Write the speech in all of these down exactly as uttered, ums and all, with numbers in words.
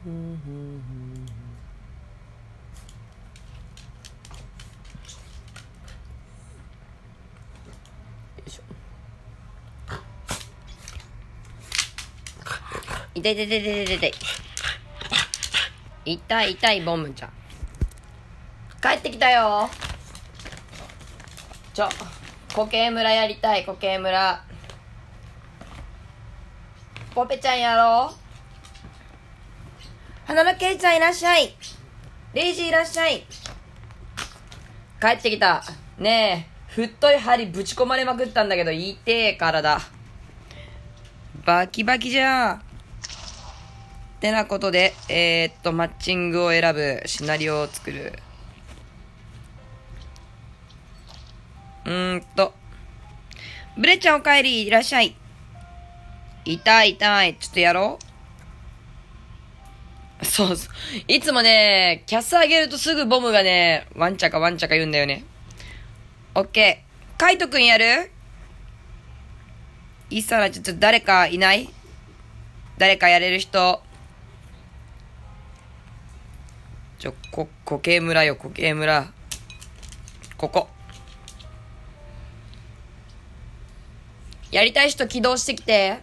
いしょ。痛い痛い痛い痛い痛い痛い痛い痛いボムちゃん帰ってきたよ。ちょ固形村やりたい。固形村ポペちゃんやろう。花のケイちゃんいらっしゃい。レイジいらっしゃい。帰ってきたねえ。太い針ぶち込まれまくったんだけど痛え体バキバキじゃん。ってなことでえー、っとマッチングを選ぶシナリオを作る。うーんとブレちゃんお帰りいらっしゃい。痛い痛いちょっとやろう。そうそういつもねキャス上げるとすぐボムがねワンチャカワンチャカ言うんだよね。オッケーカイトくんやる。いいさらちょっと誰かいない。誰かやれる人。ちょこ固形村よ固形村。ここやりたい人起動してきて。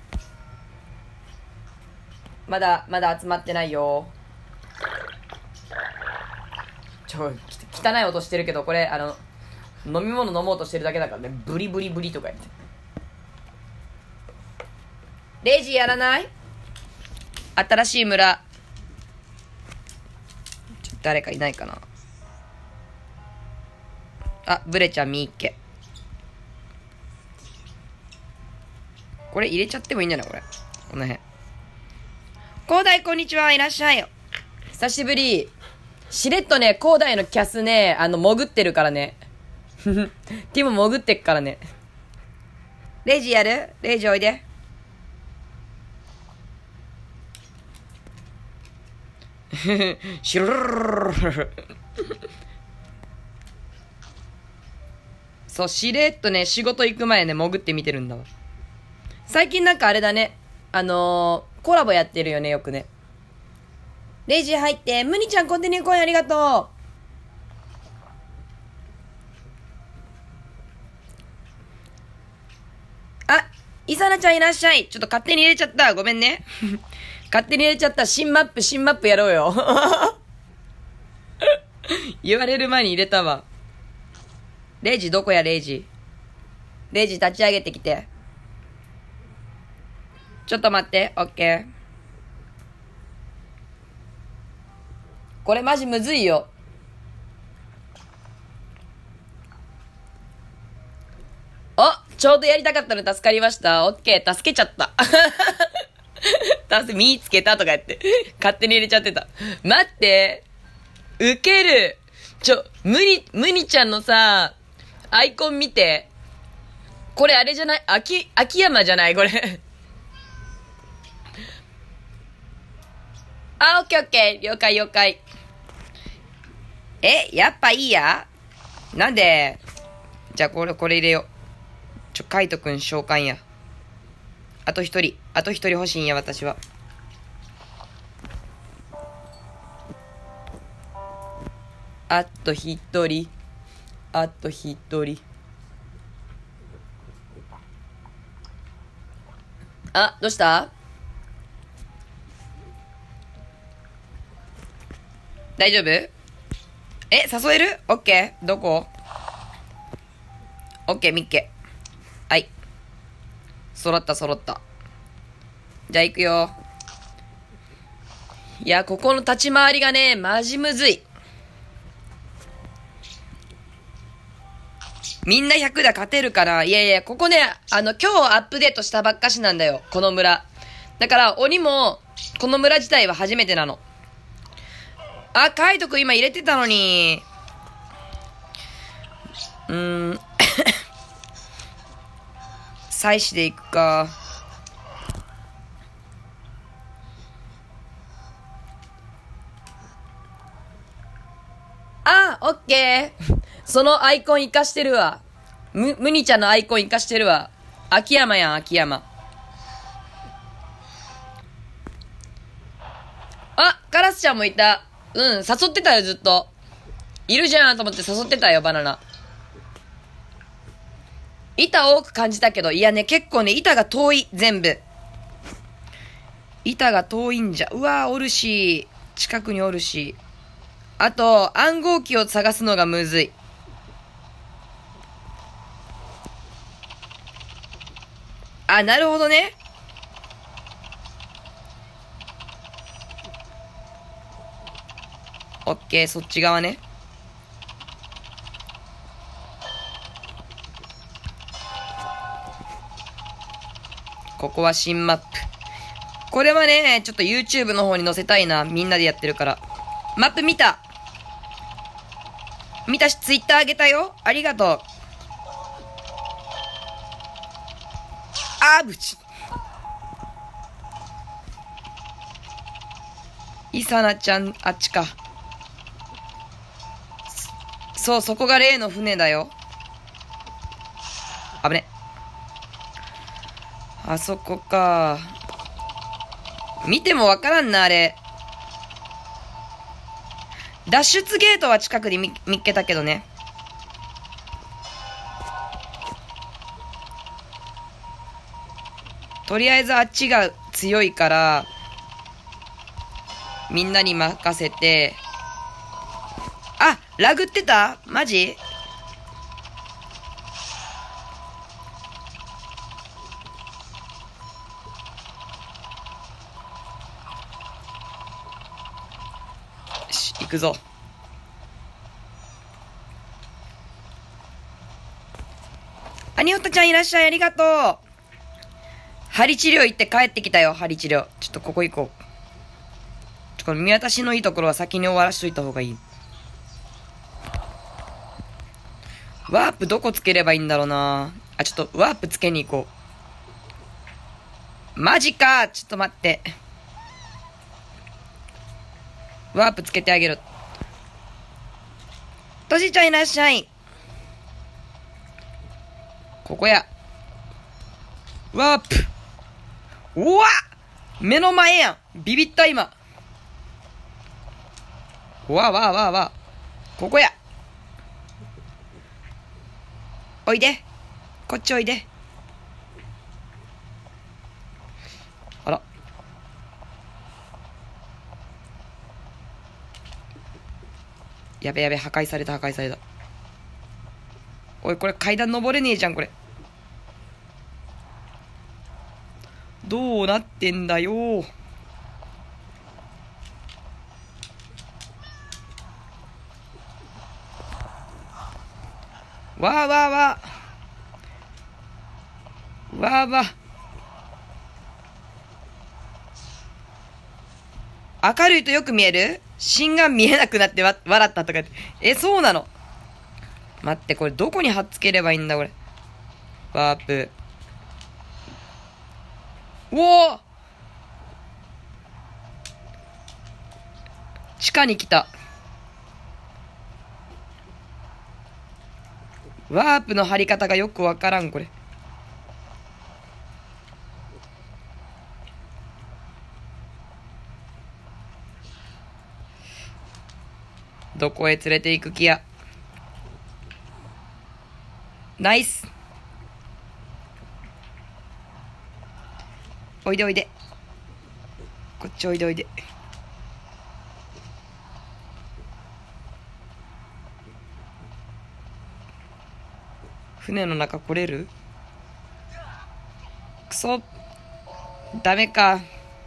まだまだ集まってないよ。ちょ汚い音してるけどこれあの飲み物飲もうとしてるだけだからね。ブリブリブリとか言ってレイジやらない。新しい村ちょ誰かいないかな。あブレちゃんみーっけ。これ入れちゃってもいいんじゃないこれ。この辺広大こんにちはいらっしゃいよ。久しぶり。しれっとね広大のキャスねあの潜ってるからねティモ潜ってっからね。レイジやる。レイジおいでシュルルルルルそうしれっとね仕事行く前ね潜って見てるんだわ。最近なんかあれだねあのー、コラボやってるよねよくね。レイジ入ってムニちゃんコンティニューコインありがとう。あイサナちゃんいらっしゃい。ちょっと勝手に入れちゃったごめんね勝手に入れちゃった。新マップ新マップやろうよ言われる前に入れたわ。レイジどこやレイジ。レイジ立ち上げてきて。ちょっと待って。オッケー。これマジむずいよ。あ、ちょうどやりたかったの助かりました。オッケー、助けちゃった。助け、見つけたとか言って。勝手に入れちゃってた。待って。ウケる。ちょ、ムニ、ムニちゃんのさ、アイコン見て。これあれじゃない秋、秋山じゃないこれ。あ、オッケーオッケー。了解了解。え、やっぱいいや。なんで。じゃあこれ、これ入れよう。ちょ、カイトくん召喚や。あと一人。あと一人欲しいんや、私は。あと一人。あと一人。あ、どうした？大丈夫？え、誘える？オッケー。どこ？オッケー、ミッケ。はい。揃った揃った。じゃあ行くよ。いや、ここの立ち回りがね、マジむずい。みんなひゃくだ勝てるかな。いやいや、ここね、あの、今日アップデートしたばっかしなんだよ。この村。だから、鬼も、この村自体は初めてなの。あ、カイトくん今入れてたのに。うーん。祭祀で行くか。あ、オッケー。そのアイコン活かしてるわ。む、むにちゃんのアイコン活かしてるわ。秋山やん、秋山。あ、 スちゃんもいた。うん、誘ってたよ、ずっと。いるじゃんと思って誘ってたよ、バナナ。板多く感じたけど、いやね、結構ね、板が遠い、全部。板が遠いんじゃ。うわー、おるし、近くにおるし。あと、暗号機を探すのがむずい。あ、なるほどね。オッケー、そっち側ね。ここは新マップ。これはね、ちょっと YouTube の方に載せたいな。みんなでやってるから。マップ見た。見たし、Twitter あげたよ。ありがとう。あーぶち。イサナちゃん、あっちか。そう、そこが例の船だよ。危ね。あそこか。見てもわからんな、あれ。脱出ゲートは近くに見、見っけたけどね。とりあえずあっちが強いから、みんなに任せて。あ、ラグってた？マジ？よし、行くぞ。アニオタちゃんいらっしゃい、ありがとう。針治療行って帰ってきたよ、針治療。ちょっとここ行こう。ちょ、この見渡しのいいところは先に終わらしといた方がいい。ワープどこつければいいんだろうな。あ、ちょっとワープつけに行こう。マジか。ちょっと待って。ワープつけてあげる。としちゃんいらっしゃい。ここや。ワープ。うわ目の前やん。ビビった今。わわわわ。ここや。おいで。こっちおいで。あら。やべやべ、破壊された破壊された。おい、これ階段登れねえじゃん、これ。どうなってんだよ。わーわーわー。わーわー。明るいとよく見える？心眼見えなくなってわ笑ったとかって。え、そうなの？待って、これどこに貼っつければいいんだ、これ。ワープ。おお！地下に来た。ワープの貼り方がよくわからん、これ。どこへ連れて行く気や。ナイス。おいでおいで。こっちおいでおいで。船の中来れる？くそ。ダメか。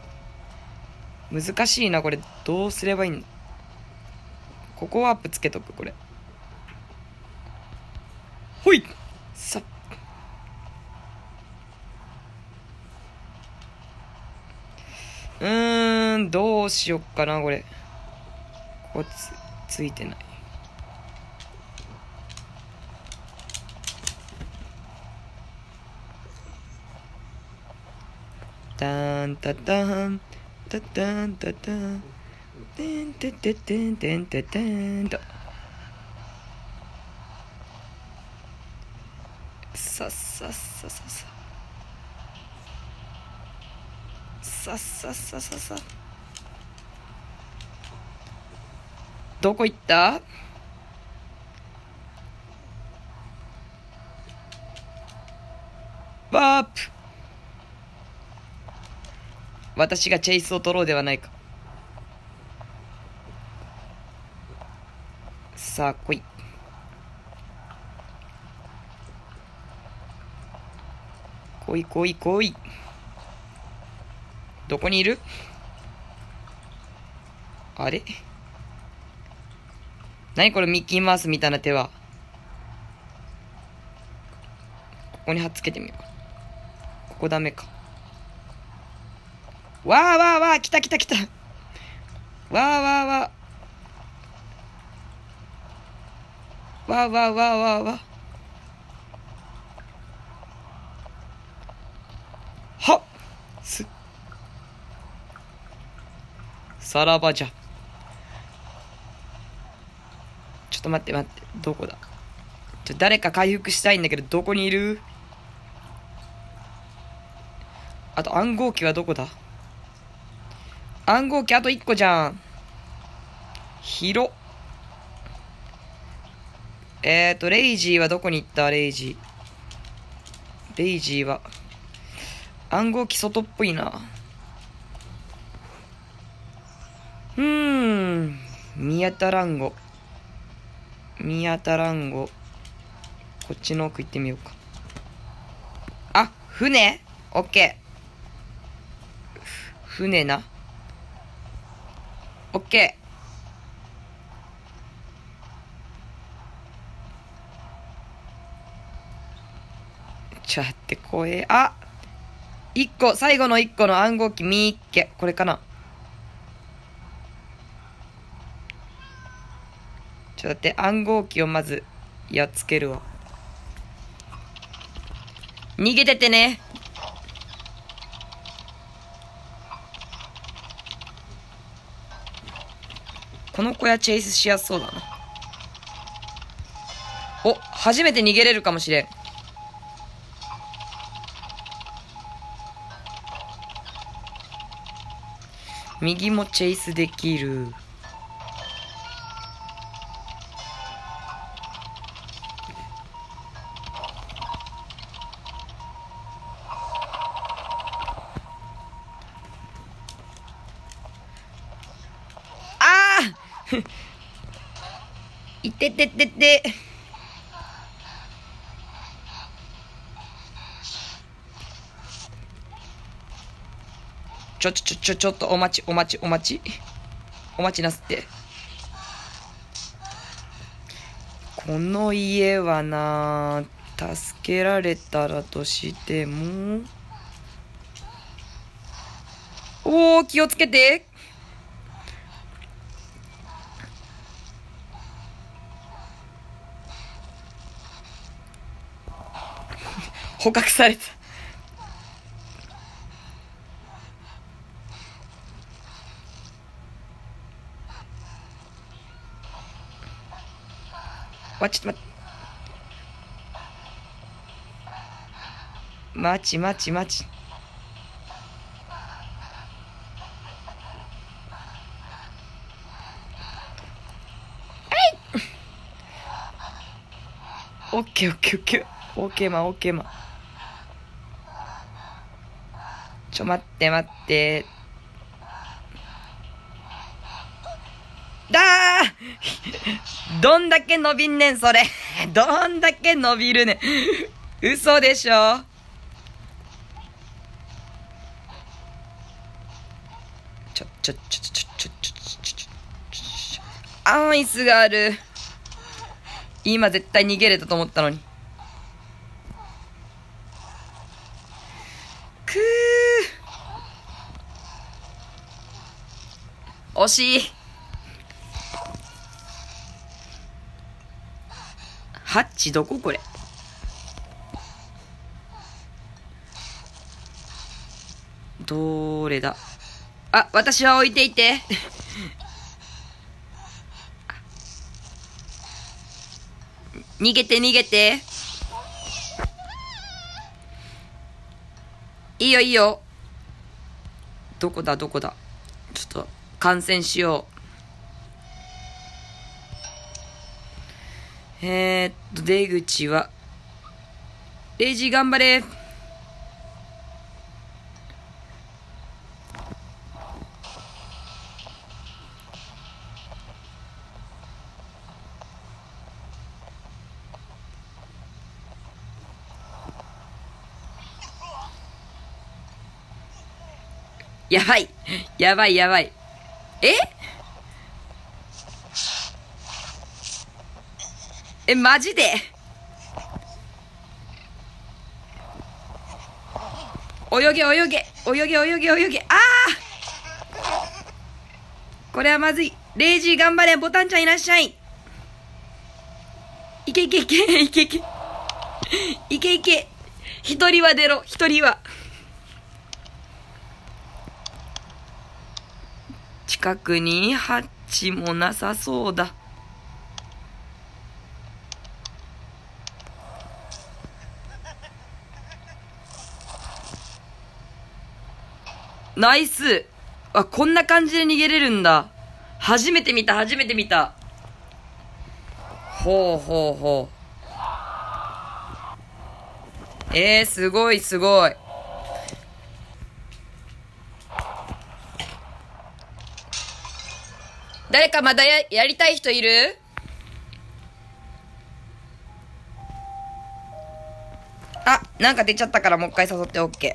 難しいな、これ。どうすればいいんだ。ここワープつけとく、これ。ほい！さっ。うーん、どうしよっかな、これ。ここつ、ついてない。タンタタン、タタンタタン、テンテテテンテンテテンと。さっさっさっさっさ。さっさっさっさっさ。 どこ行った？ワープ。私がチェイスを取ろうではないか。さあ来い。来い来い来い。どこにいる？あれ？何これミッキーマウスみたいな手は。ここに貼っつけてみようか。ここダメか。わーわーわー、来た来た来た。わーわーわー。わーわーわーわーわー。はっす。さらばじゃ。ちょっと待って待って。どこだ？ちょ、誰か回復したいんだけど、どこにいる？あと暗号機はどこだ？暗号機あといっこじゃん。広。えーと、レイジーはどこに行った？レイジー。レイジーは。暗号機外っぽいな。うーん。見当たらんご。見当たらんご。こっちの奥行ってみようか。あ、船？オッケー。船な。オッケー。ちょっと待って、怖え。あ！一個、最後の一個の暗号機見っけ。これかな。ちょっと待って、暗号機をまず、やっつけるわ。逃げててね。この小屋チェイスしやすそうだな。お、初めて逃げれるかもしれん。右もチェイスできる。いてててて。ちょちょちょちょちょっとお待ちお待ちお待ちお待ちなすって。この家はな、助けられたらとしても、おー、気をつけて。捕獲された。わ、ちょっと待って。待ち待ち待ち。オッケーオッケーオッケー。オッケーマンオッケーマン。ちょ待って待って。だーどんだけ伸びんねんそれ。どんだけ伸びるねん。嘘でしょ。ちょちょちょちょちょちょちょちょアイスがある。今絶対逃げれたと思ったのに。くー惜しい。ハッチどここれ。どれだ。あ、私は置いていて。逃げて逃げて。いいよいいよ。どこだどこだ。ちょっと観戦しよえー、っと、出口は、レイジー頑張れ。やばい。やばいやばい。ええ、マジで泳げ泳げ泳げ泳げ泳げ。ああ、これはまずい。レイジー頑張れ。ボタンちゃんいらっしゃい。いけいけいけいけいけいけいけ。一人は出ろ。一人は。近くにハッチもなさそうだ。ナイス。あ、こんな感じで逃げれるんだ。初めて見た、初めて見た。ほうほうほう。えー、すごいすごい。誰かまだや、やりたい人いる？あ、なんか出ちゃったからもう一回誘って OK。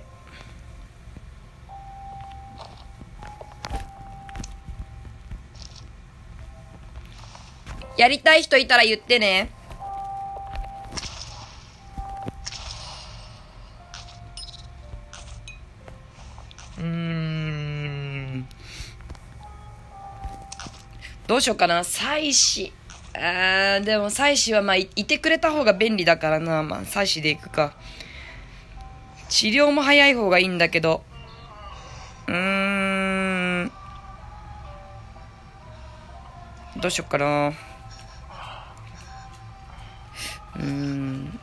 やりたい人いたら言ってね。うーん。どうしようかな。妻子。あー、でも妻子はまあい、いてくれた方が便利だからな。まあ、妻子で行くか。治療も早い方がいいんだけど。うーん。どうしよっかな。うーん。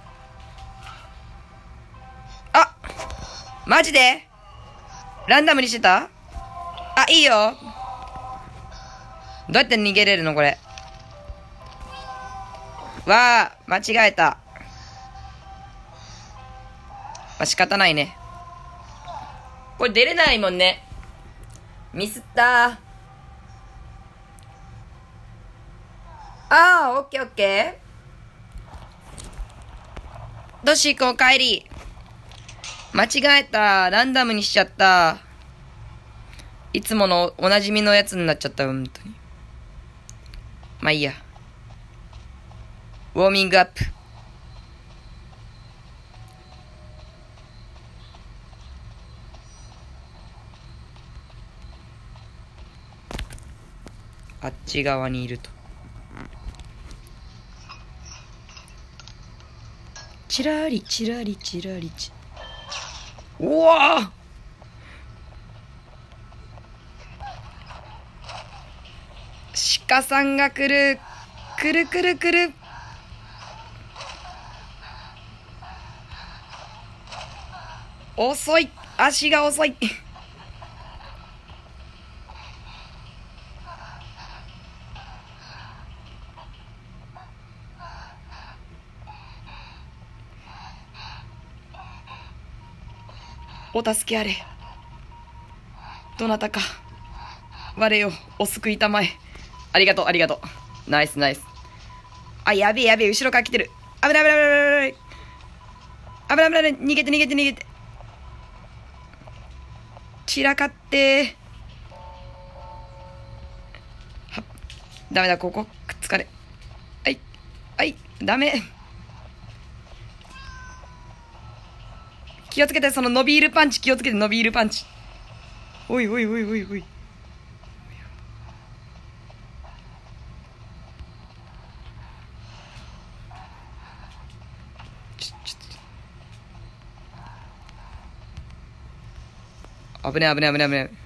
あ、マジでランダムにしてた？あ、いいよ。どうやって逃げれるのこれ。わあ、間違えた。まあ、仕方ないね。これ出れないもんね。ミスったー。ああ、オッケーオッケー。どしこお帰り。間違えた。ランダムにしちゃった。いつものおなじみのやつになっちゃった。本当に。まあいいや。ウォーミングアップ。あっち側にいると。チラリチラリチラリチ。うわー、鹿さんが来る。来る来る来る。遅い。足が遅い。お助けあれ。どなたか我よお救いたまえ。ありがとうありがとう。ナイスナイス。あ、やべえやべえ、後ろから来てる。危ない危ない危ない危ない危ない危ない危ない。逃げて逃げて逃げて。散らかってはっ、ダメだ。ここくっつかれ。はいはいダメ。気をつけて。その伸びるパンチ気をつけて。伸びるパンチ。おいおいおいおいおい。ちょちょっと危ね危ね危ね危ね。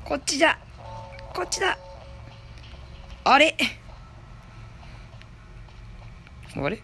こっちじゃ。こっちだ。あれあれ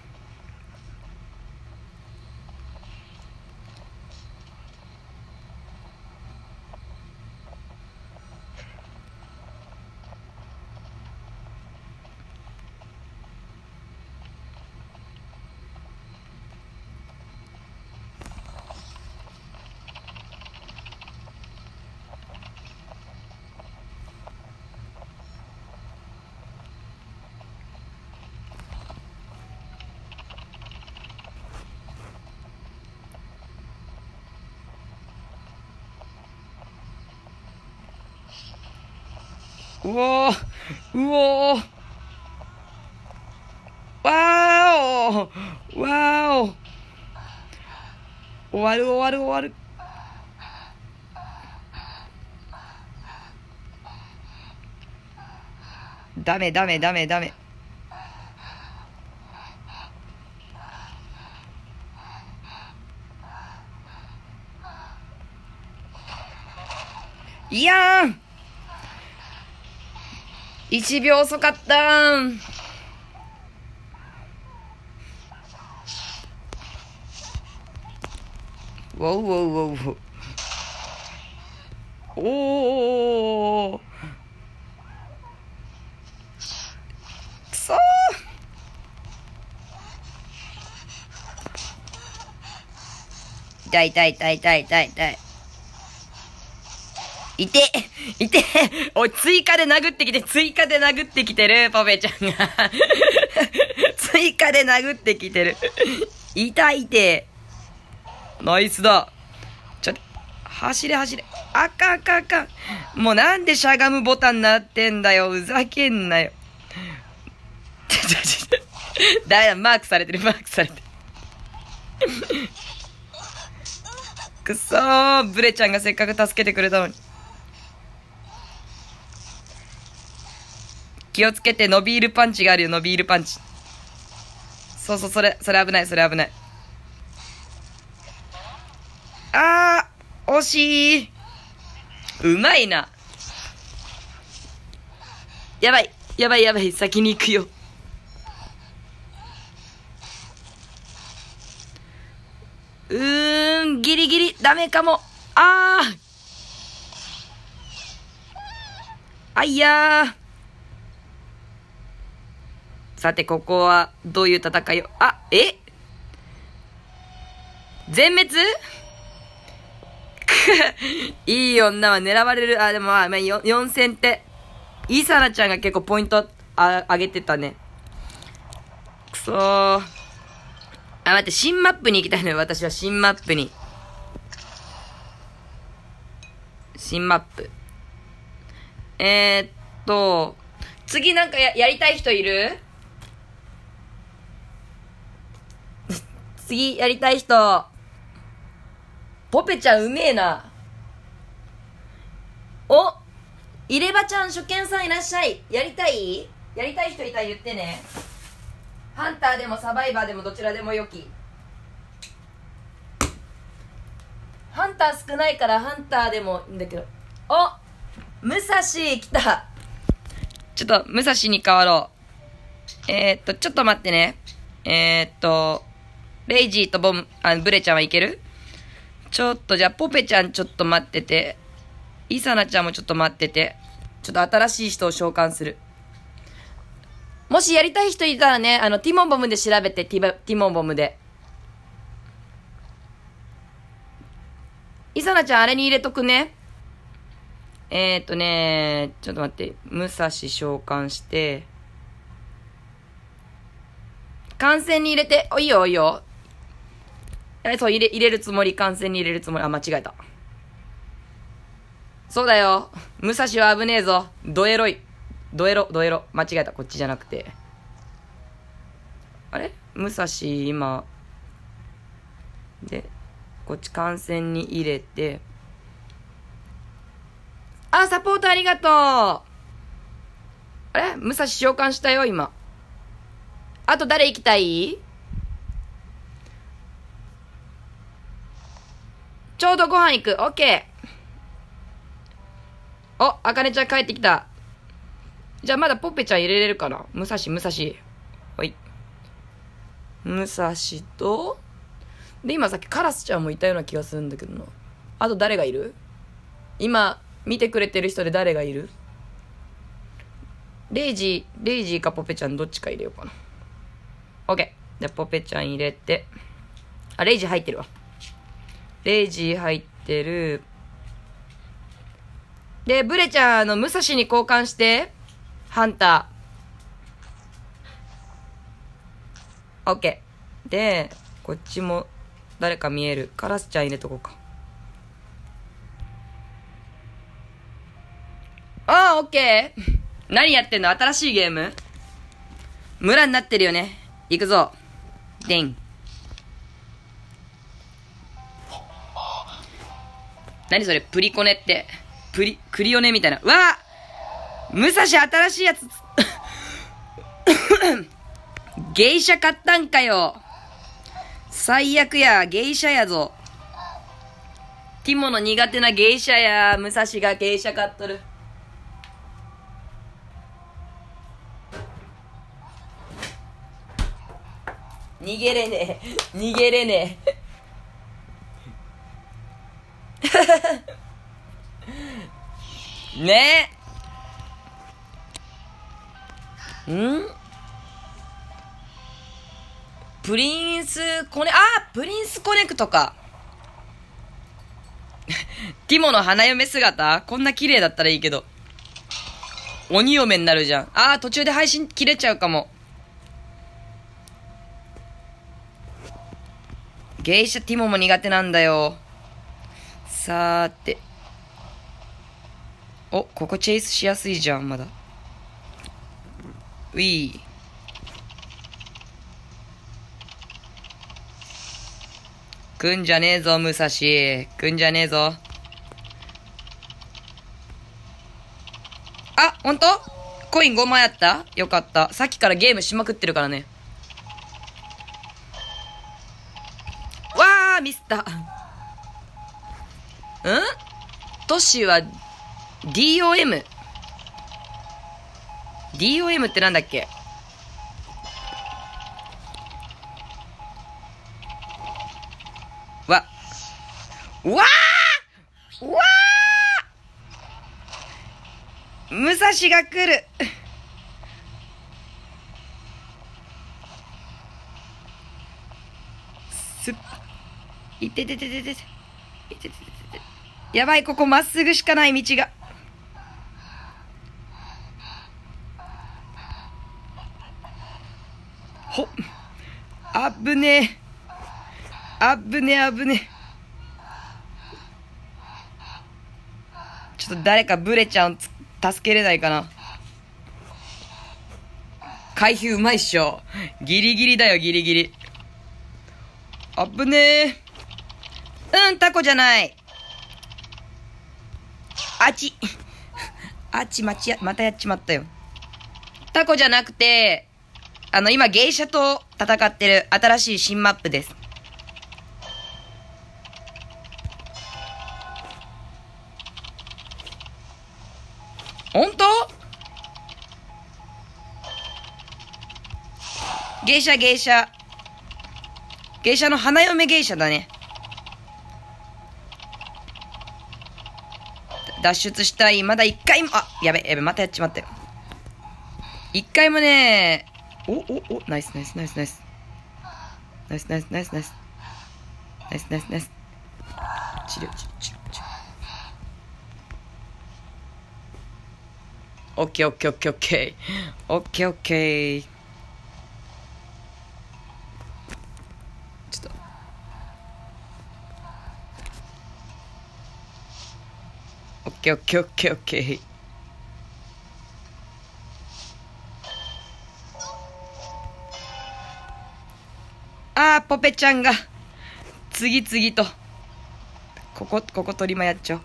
うおーうおーわーおわーお終わる終わる終わる。ダメダメダメダメ。いやーんいちびょう遅かったーん。ウォウウォウウォウウォウ。おーくそー。痛い痛い痛い痛い痛い痛い。いていておい、追加で殴ってきて、追加で殴ってきてる、ポペちゃんが。追加で殴ってきてる。痛いて。ナイスだ。ちょっと、走れ走れ。あかんあかんあかん。もうなんでしゃがむボタンなってんだよ。ふざけんなよ。ちょちょちょ。だめだ、マークされてる、マークされてる。くそー、ブレちゃんがせっかく助けてくれたのに。気をつけて、伸びるパンチがあるよ、伸びるパンチ。そうそう、それ、それ危ない、それ危ない。あー、惜しい。うまいな。やばい、やばいやばい、先に行くよ。うーん、ギリギリ、ダメかも。あー。あいやー。さて、ここは、どういう戦いを、あ、え全滅いい女は狙われる。あ、でもまあ、まあ、よん戦って、イサナちゃんが結構ポイントあ上げてたね。くそー。あ、待って、新マップに行きたいのよ。私は新マップに。新マップ。えー、っと、次なんかや、やりたい人いる？次やりたい人。ポペちゃんうめえな。お、入れ歯ちゃん初見さんいらっしゃい。やりたい？やりたい人いたら言ってね。ハンターでもサバイバーでもどちらでもよき。ハンター少ないからハンターでもいいんだけど。お、武蔵来た。ちょっと武蔵に変わろう。えー、っとちょっと待ってね。えー、っとレイジーとボム、あ、ブレちゃんはいける？ちょっとじゃあポペちゃんちょっと待ってて、イサナちゃんもちょっと待ってて、ちょっと新しい人を召喚する。もしやりたい人いたらね、あのティモンボムで調べて、ティバティモンボムで。イサナちゃんあれに入れとくね。えーっとね、ちょっと待って、武蔵召喚して、観戦に入れて、お、いいよいいよ。え、そう、入れ、入れるつもり、観戦に入れるつもり。あ、間違えた。そうだよ。武蔵は危ねえぞ。ドエロい。ドエロ、ドエロ。間違えた。こっちじゃなくて。あれ？武蔵、今。で、こっち観戦に入れて。あ、サポートありがとう。あれ？武蔵召喚したよ、今。あと誰行きたい？ちょうどご飯行く。オッケー。 お、あかねちゃん帰ってきた。じゃあまだポッペちゃん入れれるかな。武蔵、武蔵。はい。武蔵と、で、今さっきカラスちゃんもいたような気がするんだけどな。あと誰がいる？今、見てくれてる人で誰がいる？レイジー、レイジーかポペちゃんどっちか入れようかな。オッケー。じゃあポペちゃん入れて。あ、レイジー入ってるわ。レイジー入ってる。で、ブレちゃん、あの、武蔵に交換して。ハンター。オッケー。で、こっちも誰か見える。カラスちゃん入れとこうか。ああ、オッケー。何やってんの？新しいゲーム？村になってるよね。行くぞ。デン。何それ？プリコネって。プリ、クリオネみたいな。うわあ！武蔵新しいやつ。芸者買ったんかよ。最悪や、芸者やぞ。ティモの苦手な芸者や、武蔵が芸者買っとる。逃げれねえ。逃げれねえ。ねえ。んプリンスコネ、あープリンスコネクトか。ティモの花嫁姿こんな綺麗だったらいいけど。鬼嫁になるじゃん。あー途中で配信切れちゃうかも。芸者ティモも苦手なんだよ。さーて。お、ここチェイスしやすいじゃん、まだ。ういー。来んじゃねえぞ、武蔵。来んじゃねえぞ。あ、ほんと？コインごまいあった？よかった。さっきからゲームしまくってるからね。わー、ミスった。ん？都市は ディーオーエム。ディーオーエム ってなんだっけ？わ。わー！わー！武蔵が来る。すっ。いてててててて。いててててて。やばい、ここまっすぐしかない道が。ほっ。あぶねえ。あぶねえ、あぶねえ。ちょっと誰かブレちゃん助けれないかな。回避うまいっしょ。ギリギリだよ、ギリギリ。あぶねえ。うん、タコじゃない。あち。あち、まちや、またやっちまったよ。タコじゃなくて、あの、今、芸者と戦ってる新しい新マップです。ほんと？芸者、芸者。芸者の花嫁芸者だね。脱出したい。まだ一回も、あ、やべ、やべ、またやっちまったよ。一回もね、お、お、お、ナイスナイスナイスナイス。ナイスナイスナイスナイス。ナイスナイスナイス。治療、治療、治療、治療。オッケーオッケーオッケーオッケー。オッケーオッケー。ちょっと。オッケーオッケーオッケーオッケー。あー、ポペちゃんが、次々と。ここ、ここ取りまやっちゃおう。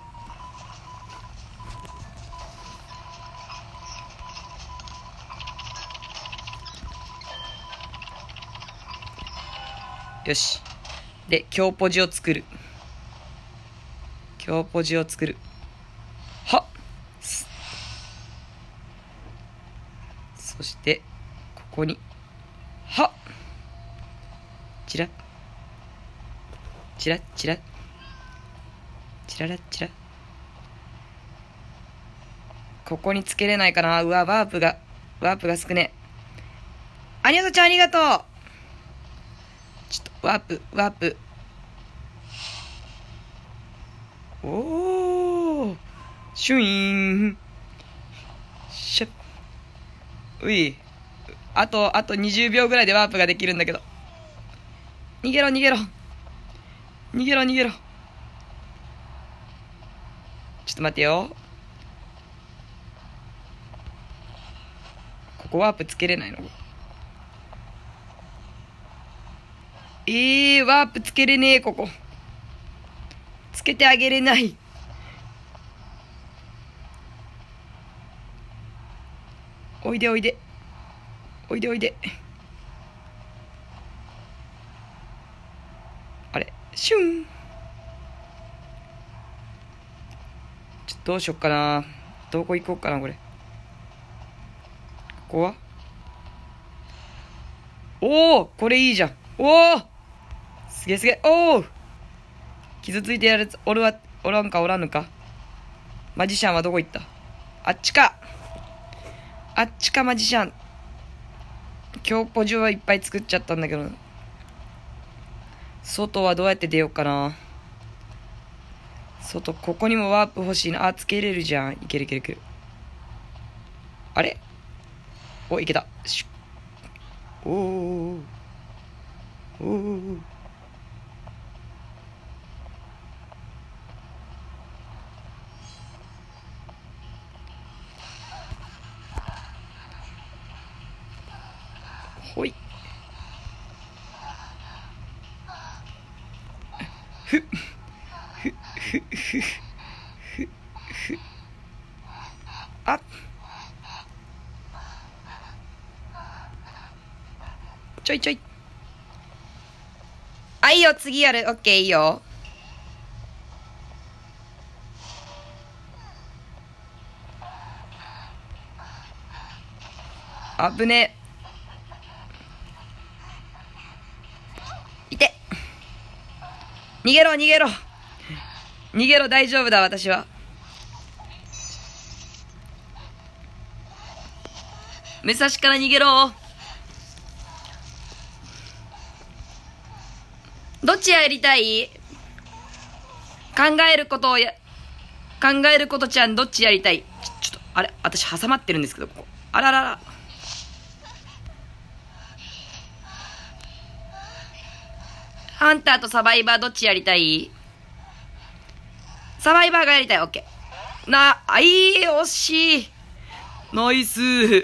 よし。で、強ポジを作る。強ポジを作る。はっ！ こに。はっチラッ。チラッチラッ。チララッチラッ。ここにつけれないかな。うわ、ワープが、ワープが少ねえ。アニョトちゃんありがとう。ちょっと、ワープ、ワープ。おー。シュイーン。シャッ。うい。あと、あとにじゅうびょうぐらいでワープができるんだけど。逃げろ、逃げろ。逃げろ、逃げろ。ちょっと待ってよ。ここワープつけれないの？えー、ワープつけれねえ、ここ。つけてあげれない。おいでおいで。おいでおいで。あれ、シュン。ちょっとどうしよっかな。どこ行こうかな、これ。ここはおお、これいいじゃん。おお、すげえすげえ。おお、傷ついてやるやつおるわ、おらんかおらぬか。マジシャンはどこ行った？あっちか。あっちか、マジシャン。今日ポジはいっぱい作っちゃったんだけど、外はどうやって出ようかな。外、ここにもワープ欲しいな。あ、つけれるじゃん。いけるいけるいける。あれ、お、いけた。おーおー。ほい。ふっ。ふっ。ふっ。ふっ。ふっ。ふっ。あっ。ちょいちょい。あ、いいよ、次やる。オッケー、いいよ。あぶねえ。いて。逃げろ、逃げろ。逃げろ、大丈夫だ、私は。武蔵から逃げろ。どっちやりたい？考えることをや、考えることちゃん、どっちやりたい？ちょ、ちょっと、あれ、私挟まってるんですけど、ここ。あららら。ハンターとサバイバーどっちやりたい？サバイバーがやりたい。オッケー。な、あ、いい、惜しい。ナイス。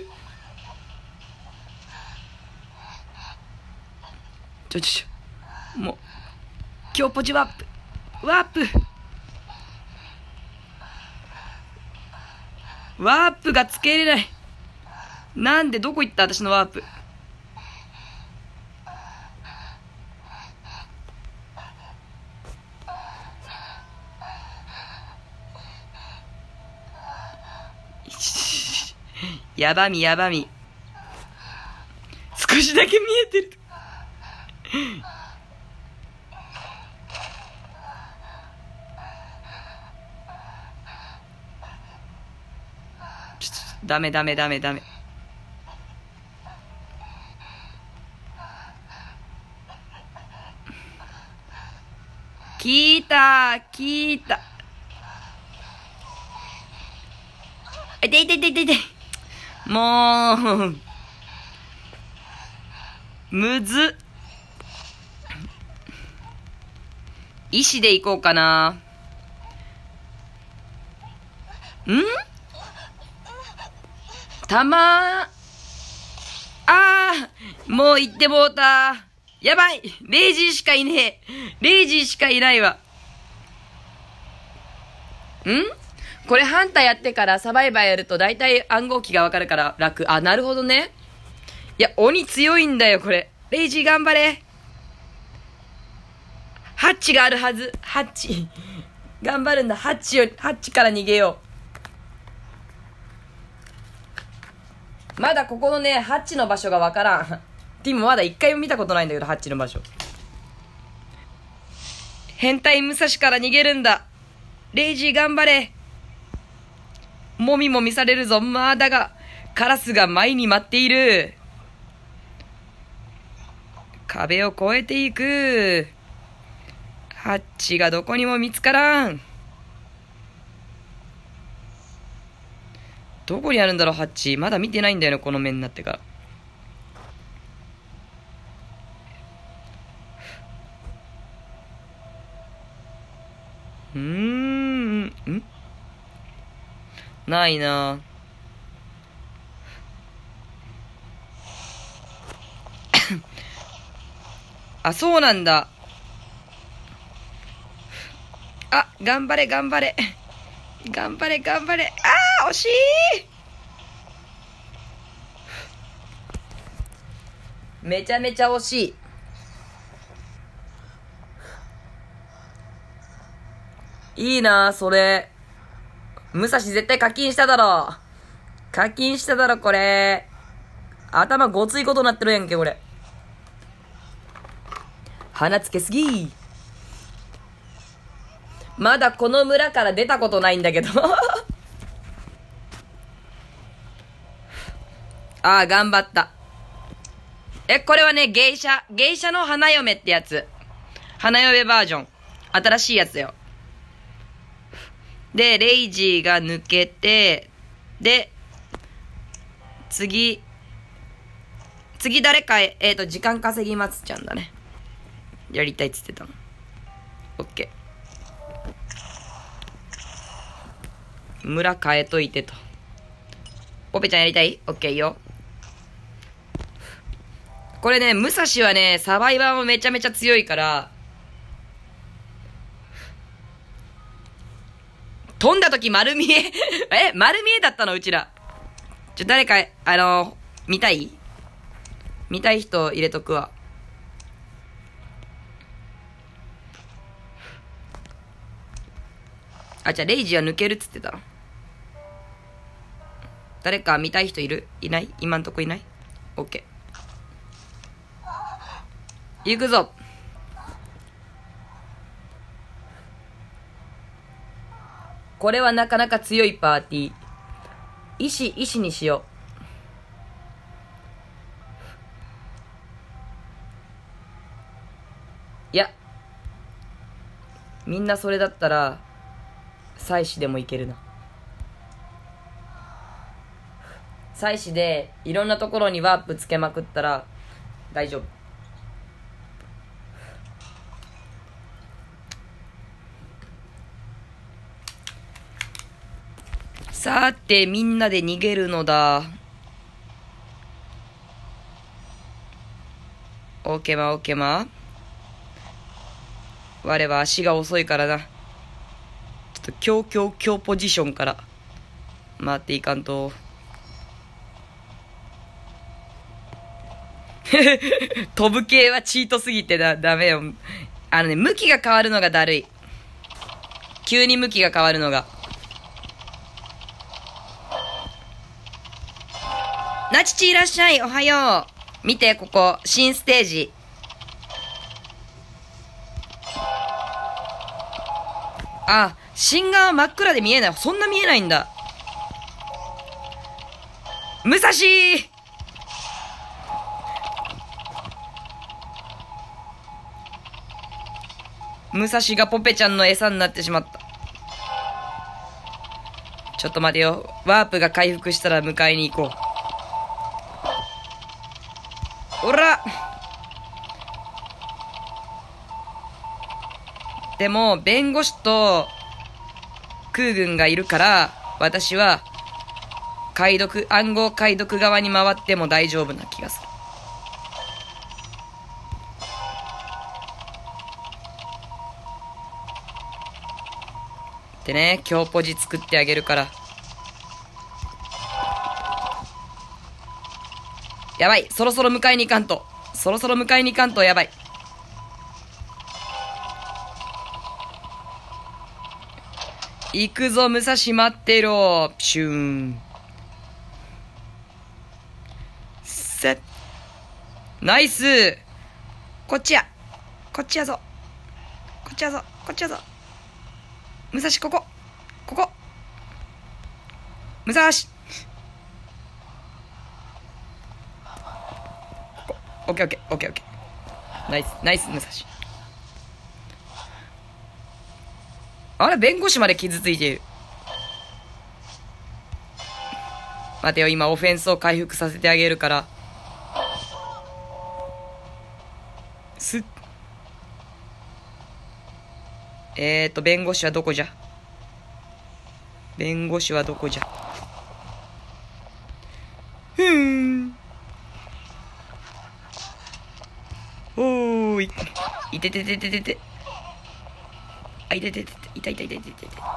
ちょちょちょ。もう、今日ポチワープ。ワープ。ワープがつけれない。なんで、どこ行った私のワープ。やばみやばみ。少しだけ見えてる。ちょっとダメダメダメダメ。聞いた聞いた。いていていていていて。もうむずっ。石で行こうかな。んたまー、あー、もう行ってもうた。やばい、レイジーしかいねえ。レイジーしかいないわ。んこれハンターやってからサバイバーやると大体暗号機がわかるから楽。あ、なるほどね。いや、鬼強いんだよ、これ。レイジー頑張れ。ハッチがあるはず。ハッチ。頑張るんだ。ハッチより、ハッチから逃げよまだここのね、ハッチの場所がわからん。ティモまだ一回も見たことないんだけど、ハッチの場所。変態武蔵から逃げるんだ。レイジー頑張れ。もみもみされるぞ。まあだが、カラスが前に待っている。壁を越えていく。ハッチがどこにも見つからん。どこにあるんだろう、ハッチ。まだ見てないんだよね、この面になってから。うーん、んないなあ、そうなんだ。あ、頑張れ、頑張れ。頑張れ、頑張れ。あー、惜しい。めちゃめちゃ惜しい。いいなそれ。武蔵絶対課金しただろ。課金しただろ、これ。頭ごついことなってるやんけ、これ。鼻つけすぎ。まだこの村から出たことないんだけど。ああ、頑張った。え、これはね、芸者。芸者の花嫁ってやつ。花嫁バージョン。新しいやつよ。で、レイジーが抜けて、で、次、次誰か、えっと、時間稼ぎ松ちゃんだね。やりたいっつってたの。オッケー。村変えといてと。ポペちゃんやりたい？オッケーいいよ。これね、武蔵はね、サバイバーもめちゃめちゃ強いから、飛んだ時丸見ええ、丸見えだったのうちら。ちょ、誰か、あの、見たい？見たい人入れとくわ。あ、じゃあレイジは抜けるっつってた。誰か見たい人いる？いない？今んとこいない？オッケー。行くぞ。これはなかなか強いパーティー。石、石にしよう。いや。みんなそれだったら、祭祀でもいけるな。祭祀でいろんなところにワープつけまくったら大丈夫。さて、みんなで逃げるのだ。オーケマオーケマ。我は足が遅いからな。ちょっと強強強ポジションから回っていかんと。飛ぶ系はチートすぎてだ、ダメよ。あのね、向きが変わるのがだるい。急に向きが変わるのが。なちちいらっしゃい、おはよう。見て、ここ、新ステージ。あ、新側真っ暗で見えない。そんな見えないんだ。武蔵武蔵がポペちゃんの餌になってしまった。ちょっと待てよ。ワープが回復したら迎えに行こう。おら！でも、弁護士と空軍がいるから、私は、解読、暗号解読側に回っても大丈夫な気がする。でね、強ポジ作ってあげるから。やばい、そろそろ迎えに行かんと。そろそろ迎えに行かんと、やばい。行くぞ、武蔵待ってろ。ピシューン。 ナイス。こっちや。こっちやぞ。こっちやぞ。こっちやぞ。武蔵ここ。ここ。武蔵。ここ。オッケーオッケーオッケーオッケー。ナイス、ナイス、武蔵。あれ、弁護士まで傷ついている。待てよ、今オフェンスを回復させてあげるから。すっ。えーと、弁護士はどこじゃ？弁護士はどこじゃ？ふーん。おーい。いてててててて。あ、いてててて。いたいたいたいたいたいた。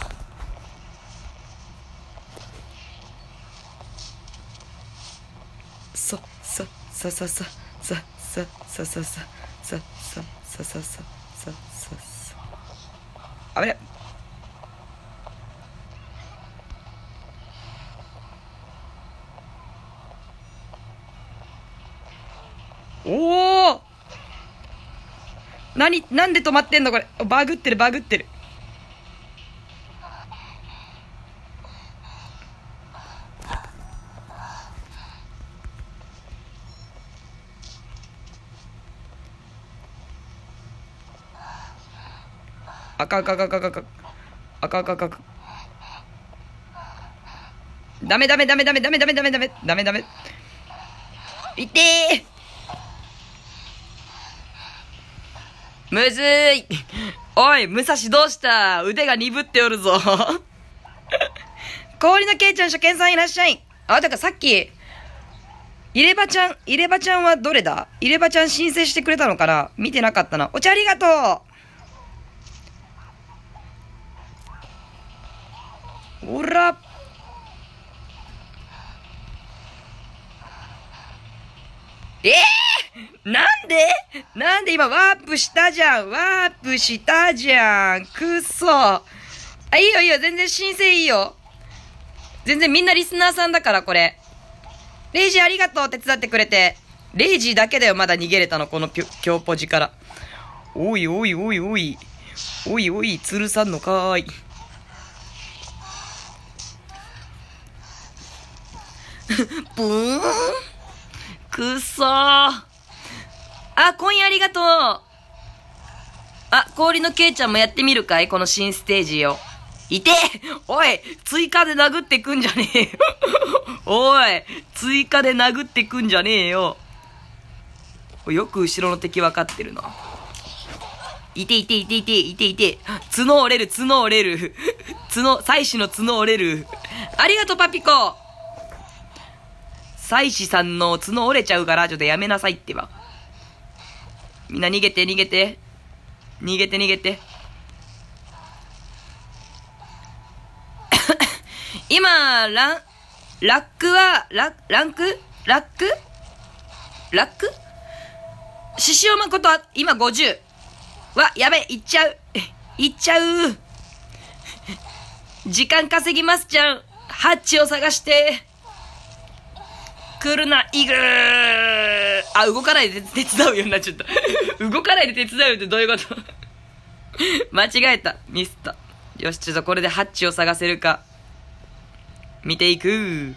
そ、そ、さささ、さ、さ、さ、さ、さ、さ、さ、さ、さ、さ、さ、さ、さ、さ、あぶね。おお。何、なんで止まってんのこれ。バグってる、バグってる。あかんあかんあかんあかんあかんあかんあかんあかん。ダメダメダメダメダメダメダメダメダメダメ。いってー。むずーい。おい、武蔵どうした？腕が鈍っておるぞ。氷のけいちゃん、初見さんいらっしゃい。あ、だからさっき、入れ歯ちゃん、入れ歯ちゃんはどれだ？入れ歯ちゃん申請してくれたのかな？見てなかったな。お茶ありがとう。おら。えー、なんでなんで今ワープしたじゃん。ワープしたじゃん。くっそ。あ、いいよいいよ。全然申請いいよ。全然みんなリスナーさんだからこれ。レイジありがとう。手伝ってくれて。レイジだけだよ。まだ逃げれたの。このぴょ、強ポジから。おいおいおいおい。おいおい、鶴さんのかーい。ブーンくっそー。あ、今夜ありがとう。あ、氷のけいちゃんもやってみるかい？この新ステージを。いて！おい！追加で殴ってくんじゃねえよ。おい！追加で殴ってくんじゃねえよ。よく後ろの敵分かってるな。いていていていていていて。角折れる、角折れる。角、妻子の角折れる。ありがとう、パピコ。妻子さんの角折れちゃうから、ちょっとやめなさいってば。みんな逃げて、逃げて。逃げて、逃げて。今、ラン、ラックは、ラ、ランクラックラック獅子王誠は、今ごじゅう。わ、やべ、いっちゃう。いっちゃう。時間稼ぎますちゃん。ハッチを探して。来るな、イグー。あ、動かないで手伝うようになっちゃった。動かないで手伝うってどういうこと？間違えた。ミスった。よし、ちょっとこれでハッチを探せるか。見ていく。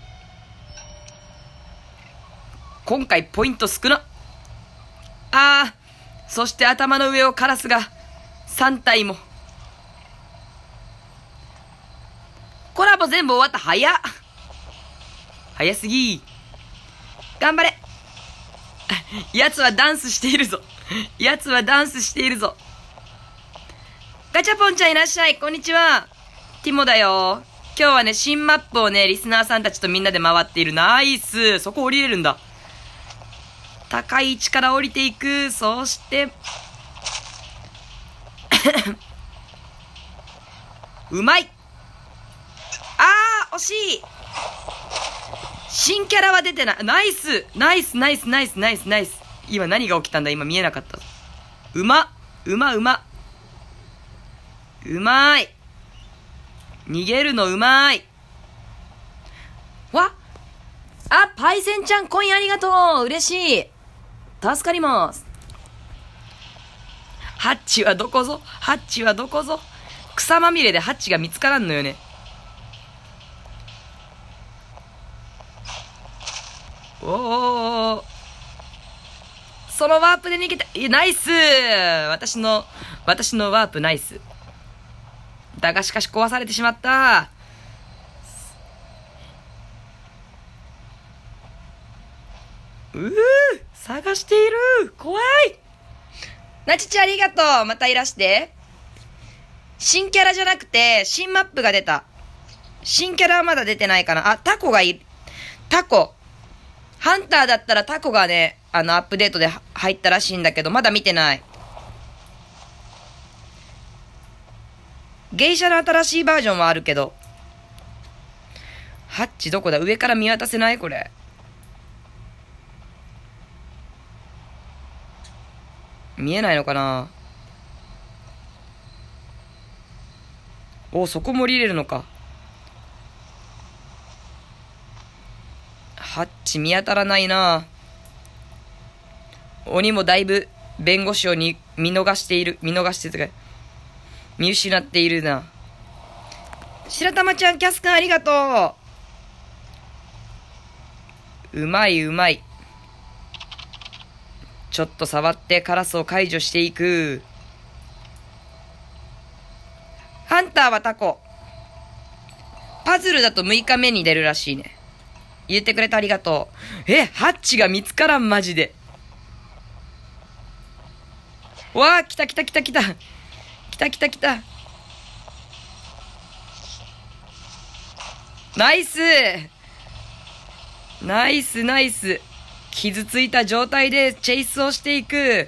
今回ポイント少な。あー、そして頭の上をカラスがさん体も。コラボ全部終わった。早っ。早すぎ。頑張れ。奴はダンスしているぞ。奴はダンスしているぞ。ガチャポンちゃんいらっしゃい。こんにちは。ティモだよ。今日はね、新マップをね、リスナーさんたちとみんなで回っている。ナイス。そこ降りれるんだ。高い位置から降りていく。そして、うまい。あー、惜しい。新キャラは出てない。ナイスナイスナイスナイスナイスナイス。今何が起きたんだ？今見えなかった。うまうまうまうまい。逃げるのうまい。わあ、パイセンちゃん、今夜ありがとう。嬉しい。 助かります。ハッチはどこぞ、ハッチはどこぞ。草まみれでハッチが見つからんのよね。おー、そのワープで逃げた。ナイス。私の私のワープナイスだが、しかし壊されてしまった。うー、探している。怖い。なちちありがとう。またいらして。新キャラじゃなくて新マップが出た。新キャラはまだ出てないかな。あ、タコがいる。タコハンターだったらタコがね、あのアップデートで入ったらしいんだけど、まだ見てない。芸者の新しいバージョンはあるけど。ハッチどこだ。上から見渡せない？これ見えないのかな。お、そこも降りれるのか。ハッチ見当たらないな。鬼もだいぶ弁護士をに見逃している。見逃してる。見失っているな。白玉ちゃん、キャス君ありがとう。うまいうまい。ちょっと触ってカラスを解除していく。ハンターはタコ。パズルだとむいかめに出るらしいね。言ってくれてありがとう。え、ハッチが見つからん、マジで。わあ、来た来た来た来た。来た来た来た。ナイスナイスナイス。傷ついた状態でチェイスをしていく。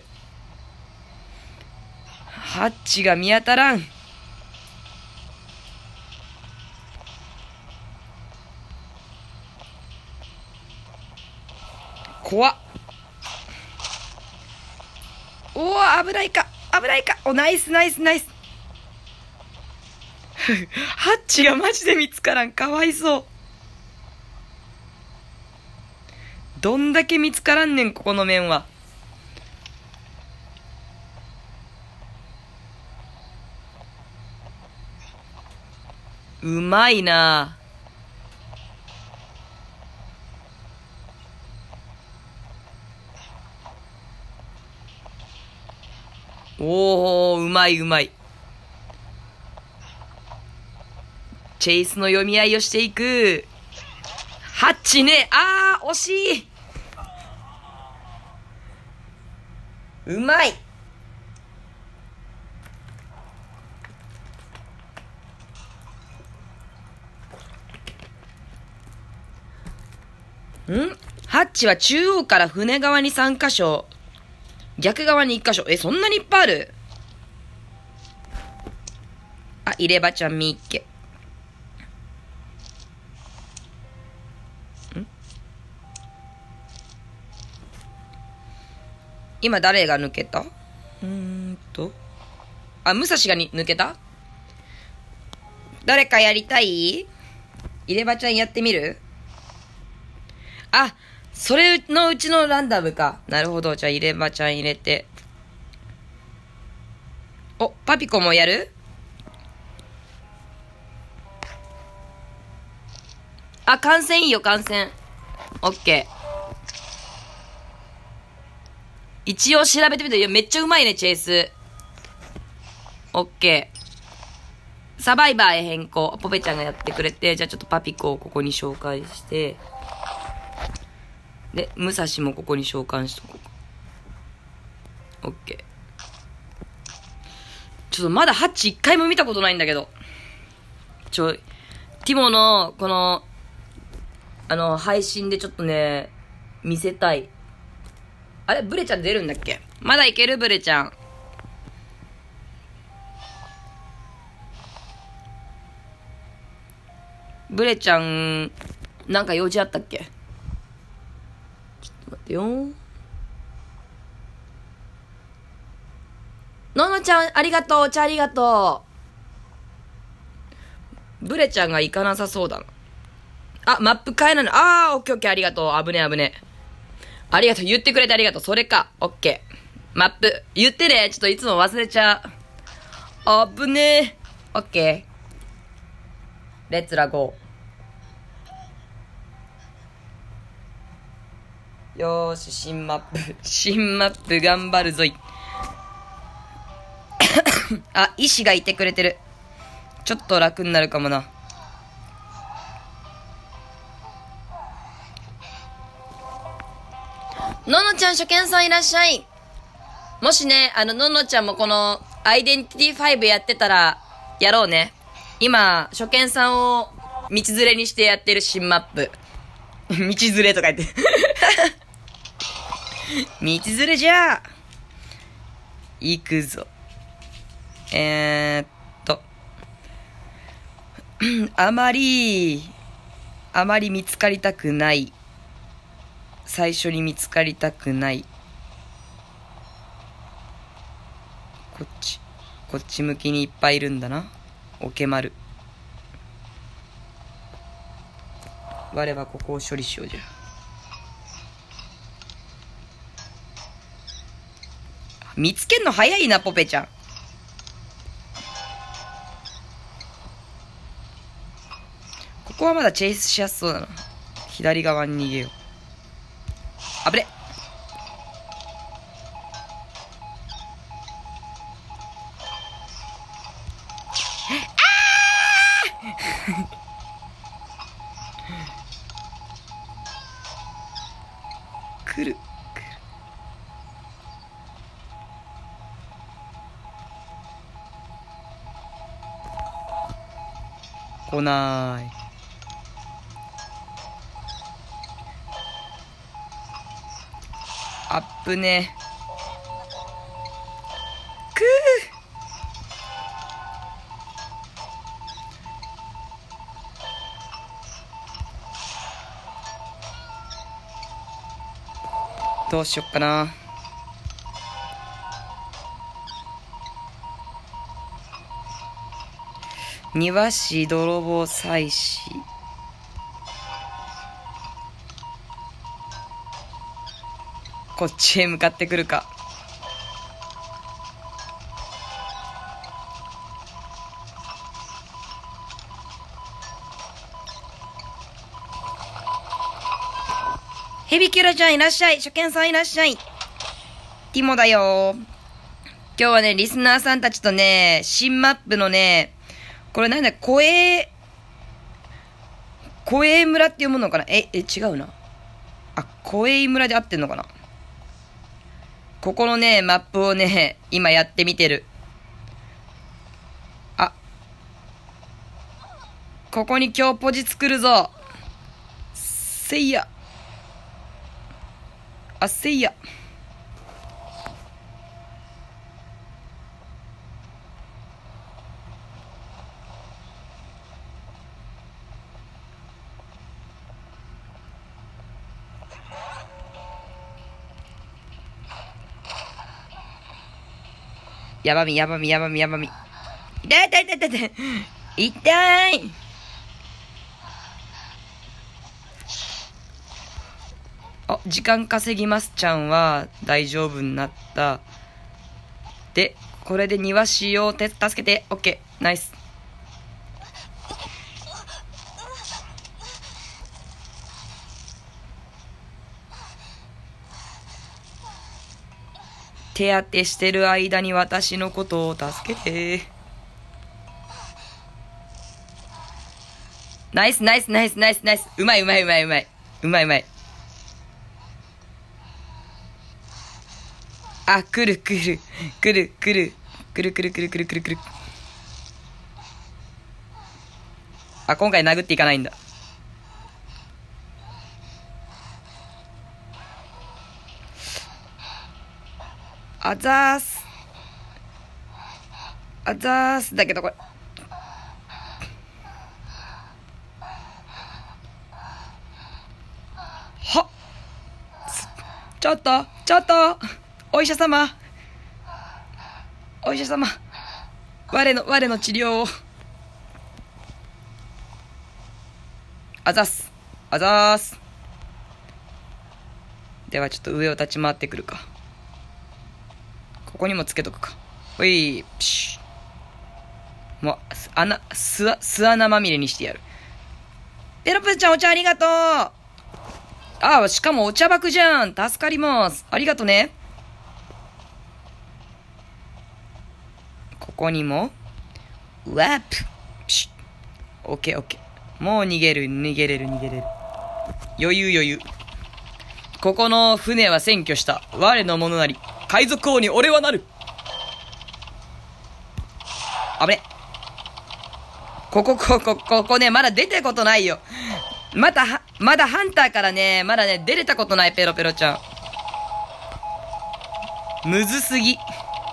ハッチが見当たらん。怖っ。おお、危ないか危ないか。お、ナイスナイスナイス。ハッチがマジで見つからん。かわいそう。どんだけ見つからんねん、ここの面は。うまいな。おー、うまいうまい。チェイスの読み合いをしていく。ハッチね。あー、惜しい。うまい。ん？ハッチは中央から船側にさんかしょ、逆側にいっかしょ。え、そんなにいっぱいある？あ、入れ歯ちゃんみっけ。ん？今誰が抜けた？うーんと。あ、武蔵がに抜けた？誰かやりたい？入れ歯ちゃんやってみる？あ、それのうちのランダムか。なるほど。じゃあ入れ歯ちゃん入れて。お、パピコもやる？あ、観戦いいよ、観戦。オッケー。一応調べてみて。いや、めっちゃうまいね、チェイス。オッケー。サバイバーへ変更。ポペちゃんがやってくれて、じゃあちょっとパピコをここに紹介して、で、武蔵もここに召喚しとこう。オッケー。ちょっとまだハッチ一回も見たことないんだけど。ちょ、ティモの、この、あの、配信でちょっとね、見せたい。あれブレちゃん出るんだっけ？まだいける？ブレちゃん。ブレちゃん、なんか用事あったっけ？ちょっと待ってよ。ののちゃん、ありがとう。お茶ありがとう。ブレちゃんが行かなさそうだな。あ、マップ変えないの。あー、オッケーオッケー、ありがとう。危ね危ね。 ありがとう。言ってくれてありがとう。それか。オッケー。マップ。言ってね。ちょっといつも忘れちゃう。あぶねえ。オッケー。レッツラゴー。よーし、新マップ。新マップ頑張るぞい。あ、医師がいてくれてる。ちょっと楽になるかもな。ののちゃん、初見さんいらっしゃい。もしね、あの、ののちゃんもこの、アイデンティティファイブやってたら、やろうね。今、初見さんを、道連れにしてやってる新マップ。道連れとか言って。道連れじゃあ行くぞ。えー、っと。あまり、あまり見つかりたくない。最初に見つかりたくない。こっち。こっち向きにいっぱいいるんだな。オケマル。我はここを処理しようじゃ。見つけんの早いな、ポペちゃん。ここはまだチェイスしやすそうだな。左側に逃げよう。あぶれ。来る。来ない。あっぶね。くー。どうしよっかな。庭師泥棒祭司。こっちへ向かってくるか。ヘビキュラちゃんいらっしゃい。初見さんいらっしゃい。ティモだよ。今日はね、リスナーさんたちとね、新マップのね、これなんだ、小江、小江村って読むのかな。え、え、違うな。あ、小江村で合ってんのかな。ここのね、マップをね、今やってみてる。あ。ここに今日ポジ作るぞ。せいや。あ、せいや。やばみ、やばみ、やばみ、やばみ。痛い痛い痛い痛い痛い。痛い。あ、時間稼ぎますちゃんは大丈夫になった。で、これで庭師をて助けて。オッケー。ナイス。手当てしてる間に私のことを助けて。ナイスナイスナイスナイスナイス。うまいうまいうまいうまい。うまいうまい。あ、来る来る。来る来る。来る来る来る来る来る来る。あ、今回殴っていかないんだ。あざーす。あざーす。だけどこれ。はっ。ちょっと、ちょっと。お医者様。お医者様。我の、我の治療を。あざーす。あざーす。 ではちょっと上を立ち回ってくるか。ここにもつけとくか。ほい、プシュ。もう、穴、巣、巣穴まみれにしてやる。ペロペロちゃんお茶ありがとう。ああ、しかもお茶爆じゃん。助かります。ありがとね。ここにも、ワープ。プシュ。オッケーオッケー。もう逃げる、逃げれる、逃げれる。余裕余裕。ここの船は占拠した。我のものなり。海賊王に俺はなる。あぶね。ここ、ここ、ここね、まだ出たことないよ。また、まだハンターからね、まだね、出れたことない、ペロペロちゃん。むずすぎ。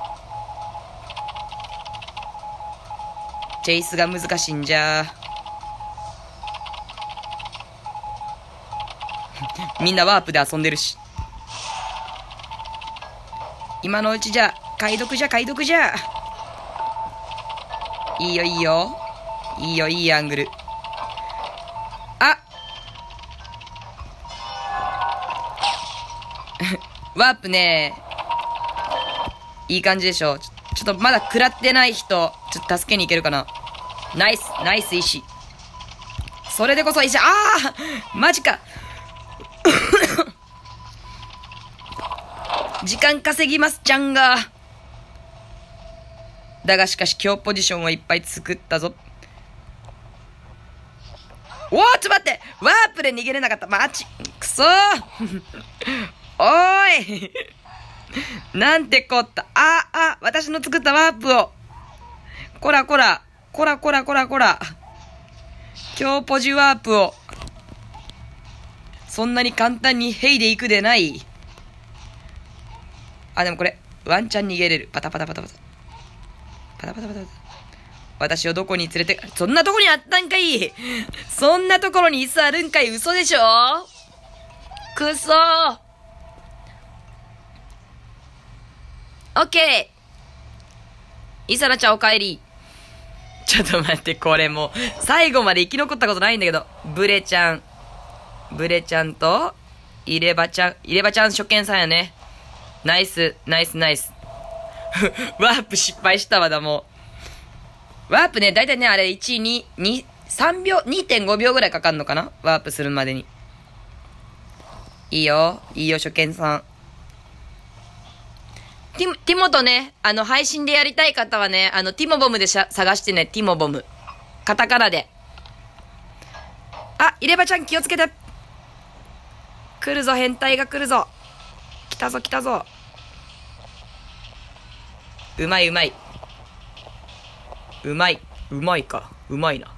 チェイスが難しいんじゃ。みんなワープで遊んでるし。今のうちじゃ、解読じゃ、解読じゃ。いいよ、いいよ。いいよ、いいアングル。あワープね、いい感じでしょ。ちょ、ちょっとまだ食らってない人、ちょっと助けに行けるかな。ナイス、ナイス石。それでこそ石、ああマジか。時間稼ぎますちゃんが。だがしかし今日ポジションをいっぱい作ったぞ。おー、ちょっと待って、ワープで逃げれなかった。マジくそーおーいなんてこった。ああ私の作ったワープをこらこらこらこらこらこら今日ポジワープをそんなに簡単にヘイでいくでない。あ、でもこれ、ワンチャン逃げれる。パタパタパタパタ。パタパタパタパタ。私をどこに連れて、そんなとこにあったんかい。そんなところに椅子あるんかい。嘘でしょ。くそー。オッケー。イサラちゃんお帰り。ちょっと待って、これもう、最後まで生き残ったことないんだけど。ブレちゃん。ブレちゃんと、イレバちゃん。イレバちゃん初見さんやね。ナイス、ナイス、ナイス。ワープ失敗したわだ、もう。ワープね、だいたいね、あれ、いち、に、に、さんびょう、にてんごびょうぐらいかかんのかなワープするまでに。いいよ、いいよ、初見さん。ティモ、ティモとね、あの、配信でやりたい方はね、あの、ティモボムでしゃ探してね、ティモボム。カタカナで。あ、イレバちゃん気をつけて。来るぞ、変態が来るぞ。来たぞ、来たぞ。うまいうまい。うまい。うまいか。うまいな。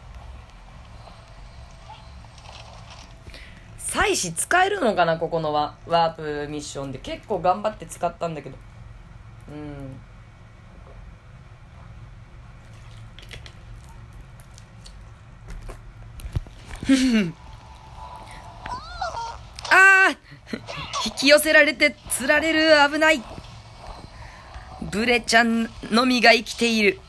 祭祀使えるのかなここのワワープミッションで。結構頑張って使ったんだけど。うん。ああ引き寄せられて釣られる。危ない。ブレちゃんのみが生きている。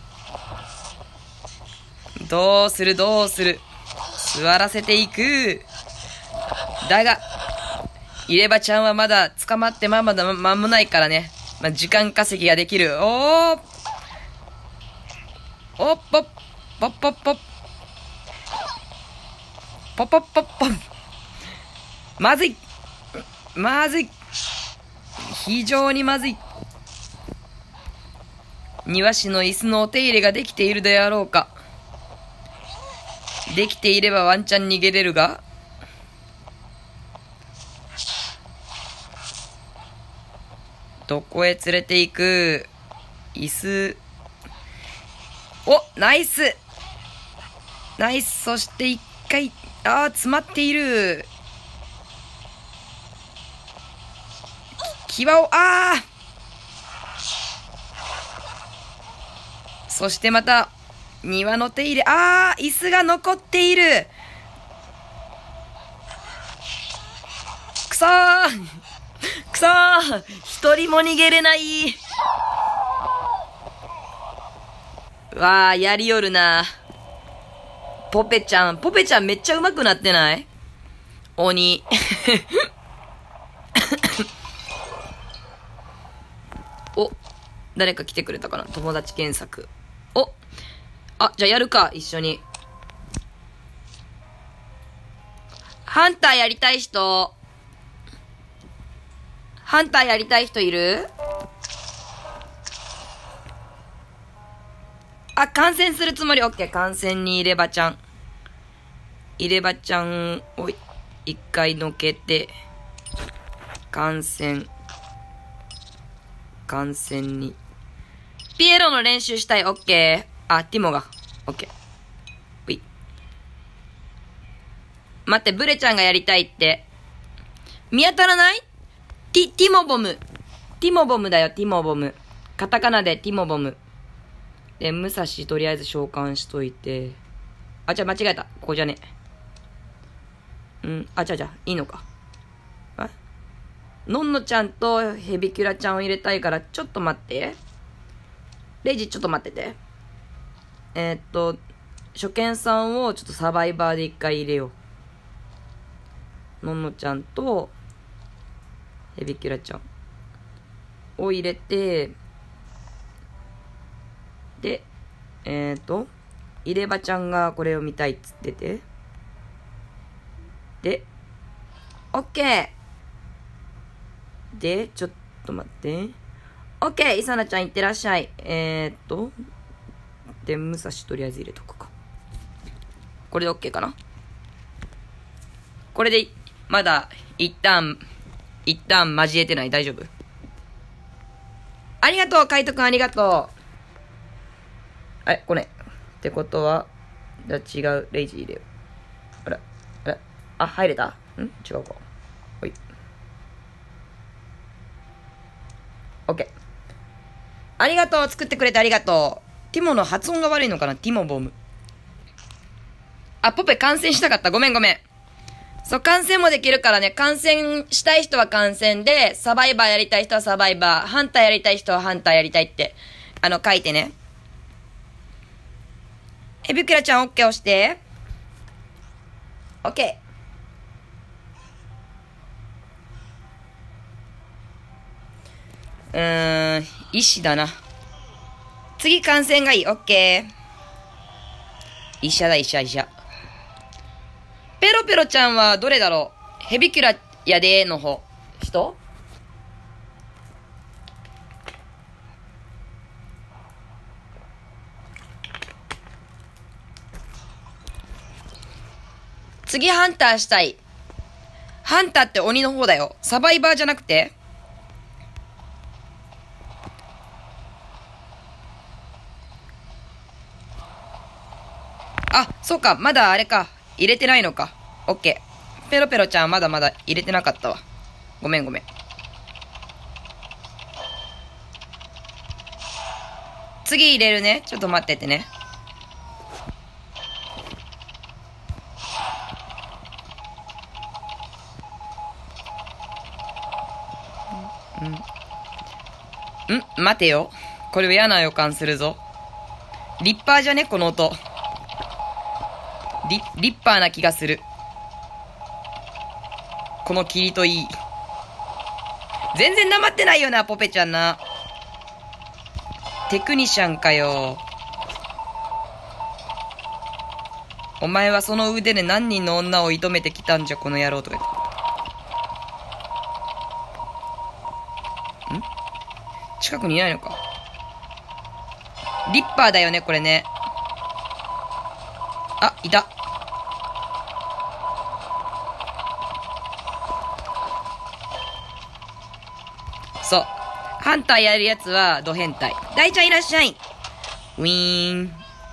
どうするどうする。座らせていく。だがイレバちゃんはまだ捕まってままだ間もないからね、まあ、時間稼ぎができる。おーおっぽっぽっぽっぽっぽっぽっぽっぽっ。まずいまずい。非常にまずい。庭師の椅子のお手入れができているであろうか。できていればワンチャン逃げれるが、どこへ連れて行く。椅子。お、ナイスナイス。そして一回、ああ詰まっている。際を、ああそしてまた庭の手入れ。ああ椅子が残っている。くそーくそー一人も逃げれない。わあやりよるな。ポペちゃんポペちゃんめっちゃ上手くなってない？鬼誰か来てくれたかな、友達検索。お、あ、じゃあやるか、一緒に。ハンターやりたい人。ハンターやりたい人いる？あ、観戦するつもり。オッケー。観戦に入れ歯ちゃん。入れ歯ちゃんを一回のけて、観戦。観戦に。ピエロの練習したい。オッケー。あ、ティモが。オッケー。うい。待って、ブレちゃんがやりたいって。見当たらない？ティ、ティモボム。ティモボムだよ、ティモボム。カタカナでティモボム。で、武蔵とりあえず召喚しといて。あ、じゃあ間違えた。ここじゃねえ。うん、あ、じゃあじゃあ、いいのか。え？のんのちゃんとヘビキュラちゃんを入れたいから、ちょっと待って。レイジ、ちょっと待ってて。えー、っと、初見さんをちょっとサバイバーで一回入れよう。のんのちゃんと、ヘビキュラちゃんを入れて、で、えーと、入れ歯ちゃんがこれを見たいっつってて。で、オッケー。で、ちょっと待って。オッケー、イサナちゃんいってらっしゃい。えーと、で、武蔵とりあえず入れとくか。これでオッケーかな？これで、まだ、一旦、一旦交えてない？大丈夫？ありがとう、カイトくんありがとう。あれこれ。ってことは、じゃあ違う、レイジ入れよう。あら、あら、あ、入れた？ん？違うか。ほい。オッケー。ありがとう、作ってくれてありがとう。ティモの発音が悪いのかな？ティモボム。あ、ポペ観戦したかった。ごめんごめん。そう、観戦もできるからね、観戦したい人は観戦で、サバイバーやりたい人はサバイバー、ハンターやりたい人はハンターやりたいって、あの、書いてね。え、ビクラちゃん OK 押して。OK。うーん、石だな。次観戦がいい。OK。医者だ、医者、医者。ペロペロちゃんはどれだろう？ヘビキュラやでーの方。人？次ハンターしたい。ハンターって鬼の方だよ。サバイバーじゃなくて。あ、そうか。まだあれか。入れてないのか。オッケー。ペロペロちゃんまだまだ入れてなかったわ。ごめんごめん。次入れるね。ちょっと待っててね。うん。ん？待てよ。これ嫌な予感するぞ。リッパーじゃね？この音。リ、リッパーな気がする。この霧といい。全然なまってないよな、ポペちゃんな。テクニシャンかよ。お前はその腕で何人の女を射止めてきたんじゃ、この野郎とか言って。ん？近くにいないのか。リッパーだよね、これね。あ、いた。そう。ハンターやるやつは、ド変態。大ちゃんいらっしゃい。ウィーン。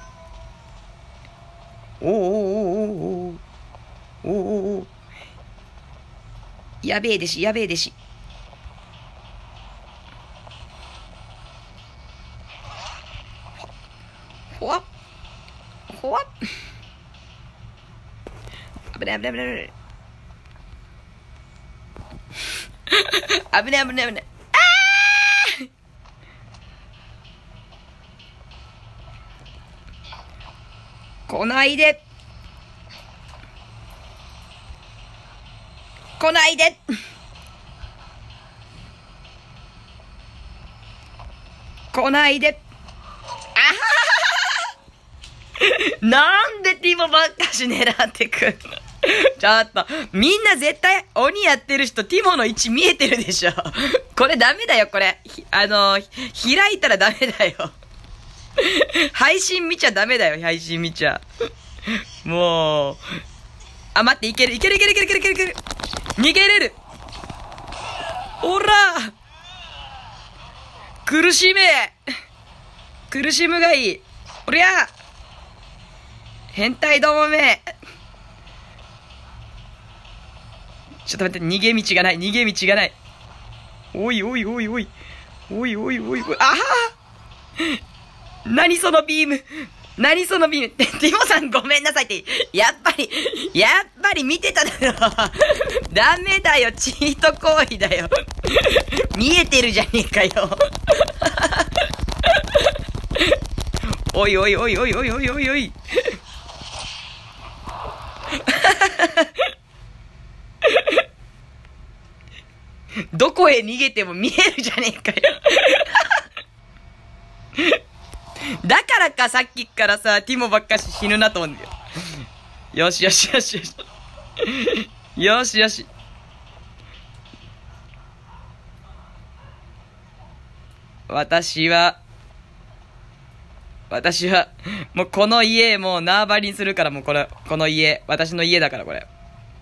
おーおーおーおーおーおーおー。やべえでし、やべえでし。ほわっ。ほわっ。危ない危ない危ない危ない。危ない危ない危ない。来ないで。来ないで。 来ないで。あははなんでティモばっかし狙ってくんのちょっと、みんな絶対鬼やってる人ティモの位置見えてるでしょ。これダメだよ、これ。あのー、開いたらダメだよ。配信見ちゃダメだよ、配信見ちゃ。もう。あ、待って、いける、いける、いける、いける、いける、いける、いける。逃げれる。おら苦しめ苦しむがいい。おりゃ変態どもめ。ちょっと待って、逃げ道がない、逃げ道がない。おいおいおいおい。おいおいおいおい。あは何そのビーム何そのビームティモさんごめんなさいって。やっぱり、やっぱり見てただろ。ダメだよ、チート行為だよ。見えてるじゃねえかよ。おいおいおいおいおいおいおいおい。どこへ逃げても見えるじゃねえかよ。だからかさっきからさ、ティモばっかし死ぬなと思うんだよ。よしよしよしよし。よしよし。私は、私は、もうこの家もう縄張りにするから、もうこれ、この家、私の家だからこれ。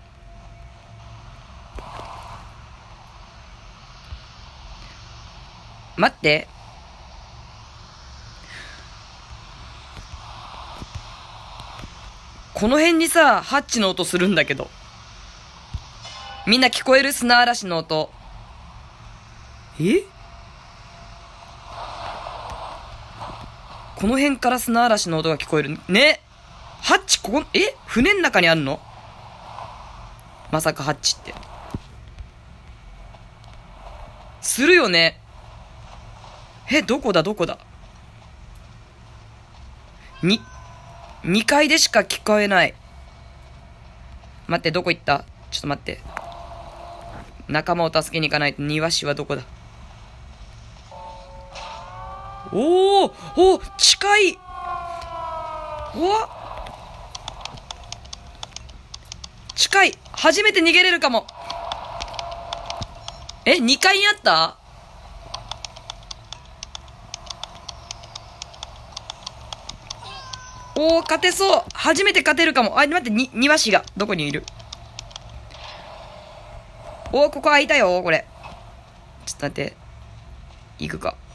待って。この辺にさ、ハッチの音するんだけど。みんな聞こえる？砂嵐の音。え？この辺から砂嵐の音が聞こえる。ね。ハッチここ、え？船の中にあんの？まさかハッチって。するよね。え、どこだどこだ？に、にかいでしか聞こえない。待って、どこ行った？ちょっと待って。仲間を助けに行かないと。庭師はどこだ？おーおー近い。お近い。初めて逃げれるかも。え、にかいにあった？おー、勝てそう。初めて勝てるかも。あ、待って、に、庭師が。どこにいる？おー、ここ開いたよ、これ。ちょっと待って。行くか。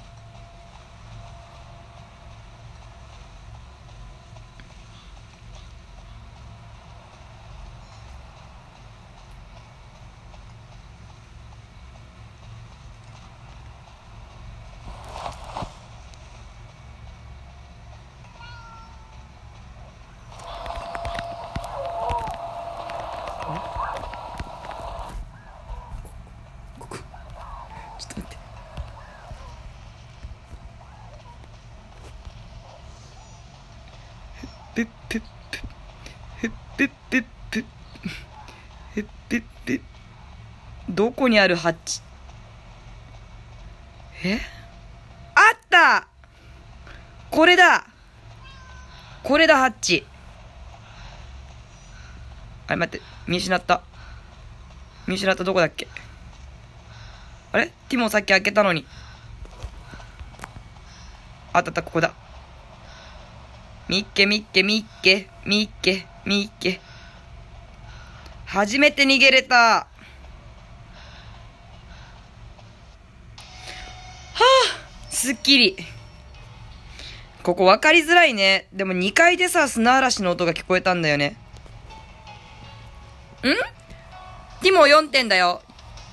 ぷっぷっぷふっぷっぷっぷふっぷっぷどこにあるハッチ？え？あった！これだ！これだ、ハッチ。あれ、待って。見失った。見失った。どこだっけ？あれ？ティモさっき開けたのに。あったあった、ここだ。みっけみっけみっけみっけみっけ。初めて逃げれた。はあ、すっきり。ここ分かりづらいね。でもにかいでさ、砂嵐の音が聞こえたんだよね。ん？ティモよんてんだよ。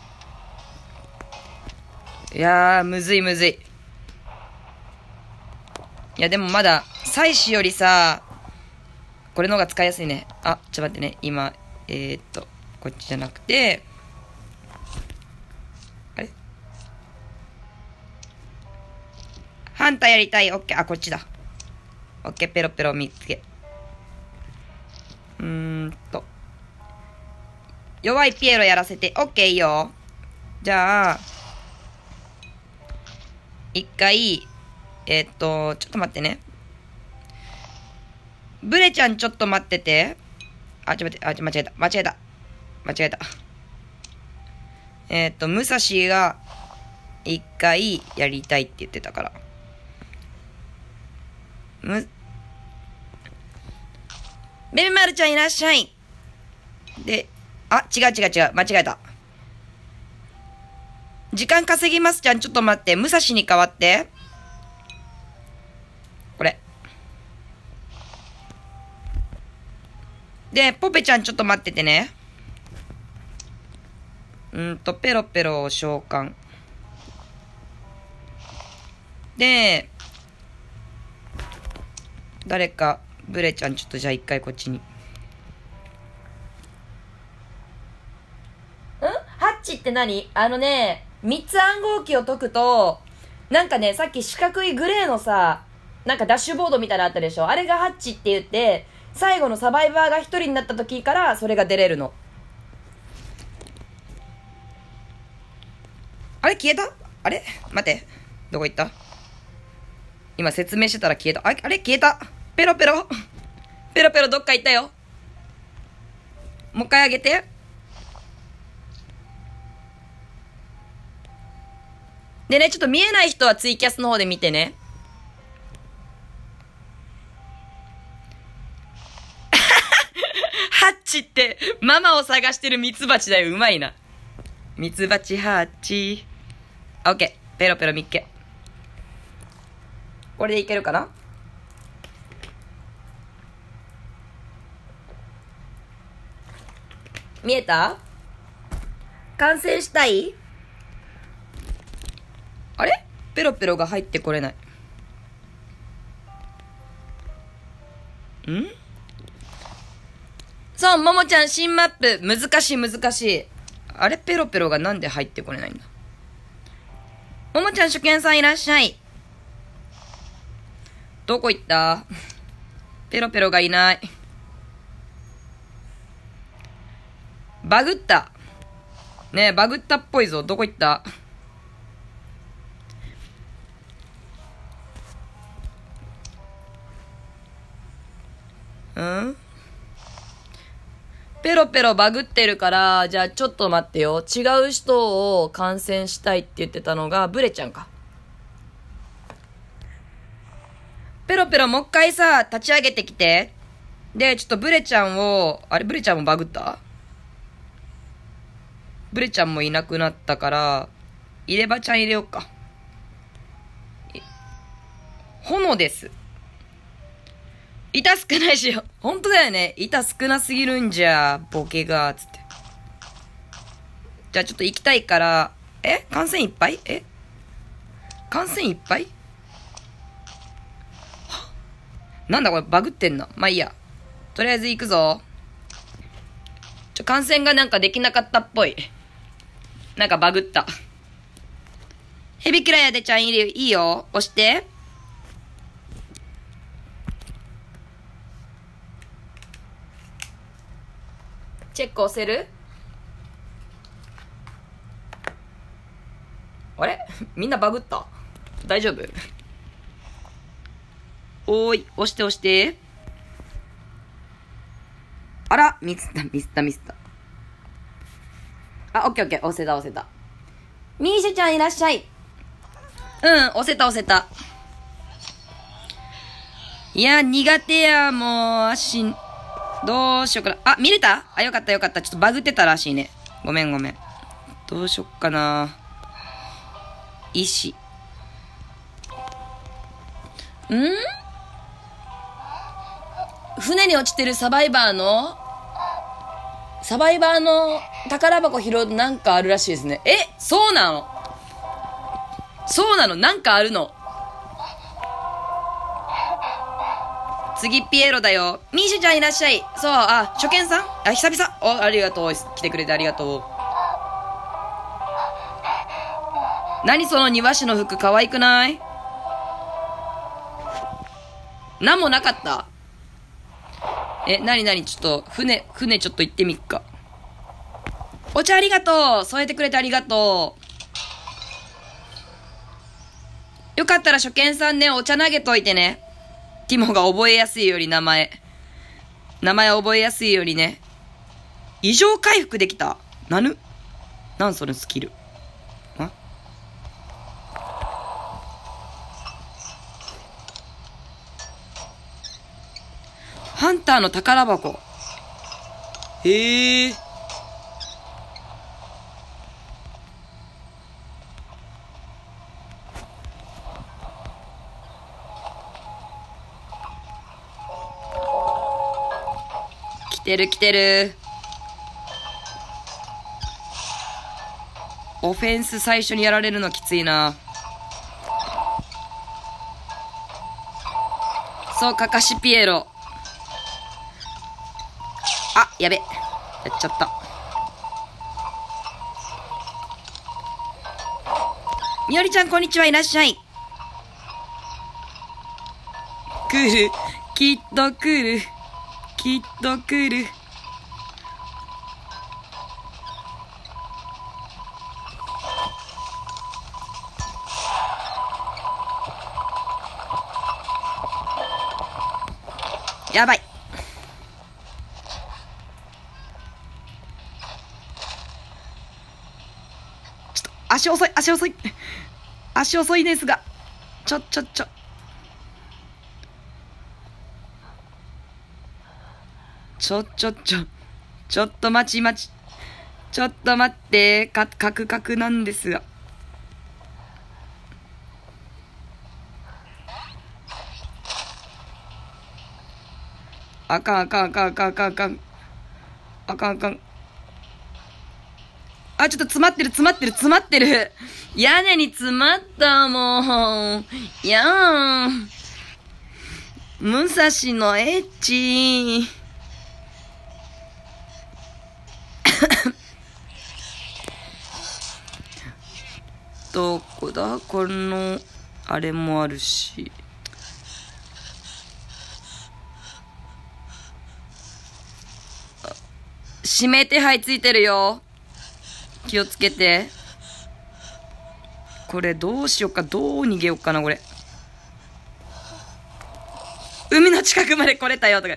いやー、むずいむずい。いや、でもまだ、祭祀よりさ、これの方が使いやすいね。あ、ちょっと待ってね。今、えー、っと、こっちじゃなくて、あれ？ハンターやりたい。オッケー。あ、こっちだ。オッケー。ペロペロ見つけ。うーんと。弱いピエロやらせて。オッケーいいよ。じゃあ、 一回、えー、っと、ちょっと待ってね。ブレちゃんちょっと待ってて。あ、ちょっと待って、あ、間違えた、間違えた。間違えた。えー、っと、武蔵が一回やりたいって言ってたから。む、ベビマルちゃんいらっしゃい。で、あ、違う違う違う、間違えた。時間稼ぎますちゃん、ちょっと待って。武蔵に代わって。これ。で、ポペちゃんちょっと待っててね。うんと、ペロペロを召喚。で、誰か、ブレちゃんちょっとじゃあ一回こっちに。ん？ハッチって何？あのね、三つ暗号機を解くと、なんかね、さっき四角いグレーのさ、なんかダッシュボードみたいなのあったでしょ？あれがハッチって言って、最後のサバイバーが一人になった時からそれが出れるの。あれ消えた？あれ待って。どこ行った？今説明してたら消えた。あれ、あれ消えた。ペロペロ。ペロペロどっか行ったよ。もう一回あげて。でね、ちょっと見えない人はツイキャスの方で見てね。ハッチって、ママを探してるミツバチだよ。うまいな。ミツバチハッチ。オッケー。ペロペロみっけ。これでいけるかな？見えた？完成したい？あれ？ペロペロが入ってこれない。ん？そう、ももちゃん新マップ。難しい難しい。あれ？ペロペロがなんで入ってこれないんだ。ももちゃん初見さんいらっしゃい。どこ行った？ペロペロがいない。バグった。ねえ、バグったっぽいぞ。どこ行った？うんペロペロバグってるから、じゃあちょっと待ってよ。違う人を観戦したいって言ってたのが、ブレちゃんか。ペロペロもう一回さ、立ち上げてきて。で、ちょっとブレちゃんを、あれブレちゃんもバグった？ブレちゃんもいなくなったから、入れ歯ちゃん入れようか。炎です。板少ないし、ほんとだよね。板少なすぎるんじゃ、ボケが、つって。じゃあちょっと行きたいから、え？感染いっぱい？え？感染いっぱい？なんだこれ、バグってんな。まあいいや。とりあえず行くぞ。ちょ、感染がなんかできなかったっぽい。なんかバグった。ヘビキラやでちゃんいる、いいよ。押して。チェック押せる？あれ？みんなバグった？大丈夫？おーい、押して押して。あら、ミスった、ミスった、ミスった。あ、オッケーオッケー、押せた押せた。ミーシェちゃんいらっしゃい。うん、押せた押せた。いや、苦手や、もう、足、どうしようかな。あ、見れた？あ、よかったよかった。ちょっとバグってたらしいね。ごめんごめん。どうしよっかな。石。ん？船に落ちてるサバイバーのサバイバーの宝箱拾うとなんかあるらしいですね。え？そうなの？そうなの？なんかあるの？次ピエロだよ。ミーシュちゃんいらっしゃい。そう、あ、初見さん？あ、久々。お、ありがとう。来てくれてありがとう。何その庭師の服可愛くない？なんもなかった？え、なになにちょっと、船、船ちょっと行ってみっか。お茶ありがとう。添えてくれてありがとよかったら初見さんね、お茶投げといてね。ティモが覚えやすいより名前。名前覚えやすいよりね。異常回復できた。なぬなんそのスキル。んハンターの宝箱。へえ。来てる来てる。オフェンス最初にやられるのきついな。そう、カカシピエロ。あ、やべ。やっちゃった。みおりちゃん、こんにちは。いらっしゃい。来る。きっと来る。きっと来る。やばい。ちょっと、足遅い、足遅い。足遅いですが。ちょ、ちょ、ちょ。ちょ、ちょ、ちょ。ちょっと待ち待ち。ちょっと待って。か、カクカクなんですが。あかんあかんあかんあかんあかんあかん。あかんあかん。あ、ちょっと詰まってる詰まってる詰まってる。屋根に詰まったもん。いやーん。武蔵のエッチ。どこだこの、あれもあるし。指名手配ついてるよ。気をつけて。これどうしようか。どう逃げようかな、これ。海の近くまで来れたよ、とか。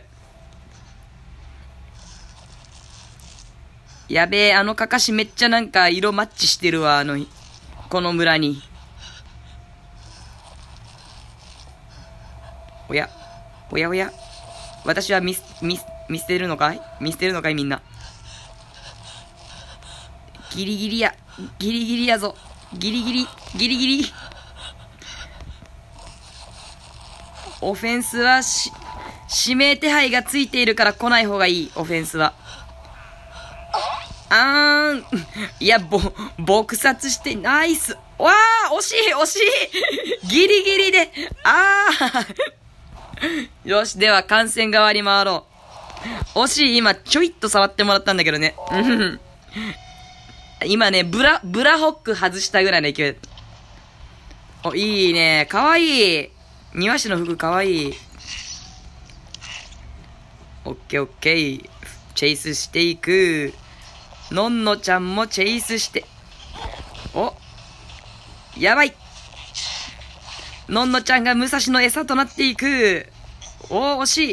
やべえ、あのかかしめっちゃなんか色マッチしてるわ、あの、この村に。おや、おやおや。私は見、見、見捨てるのかい見捨てるのかいみんな。ギリギリや。ギリギリやぞ。ギリギリ、ギリギリ。オフェンスはし、指名手配がついているから来ない方がいい。オフェンスは。あーん。いや、ぼ、撲殺して、ナイス。わー、惜しい、惜しい。ギリギリで。あー。よし、では、観戦側に回ろう。惜しい、今、ちょいっと触ってもらったんだけどね。うん。今ね、ブラ、ブラホック外したぐらいの勢い。お、いいね。かわいい。庭師の服かわいい。オッケーオッケー。チェイスしていく。のんのちゃんもチェイスして。お。やばい。のんのちゃんが武蔵の餌となっていく。お、惜しい。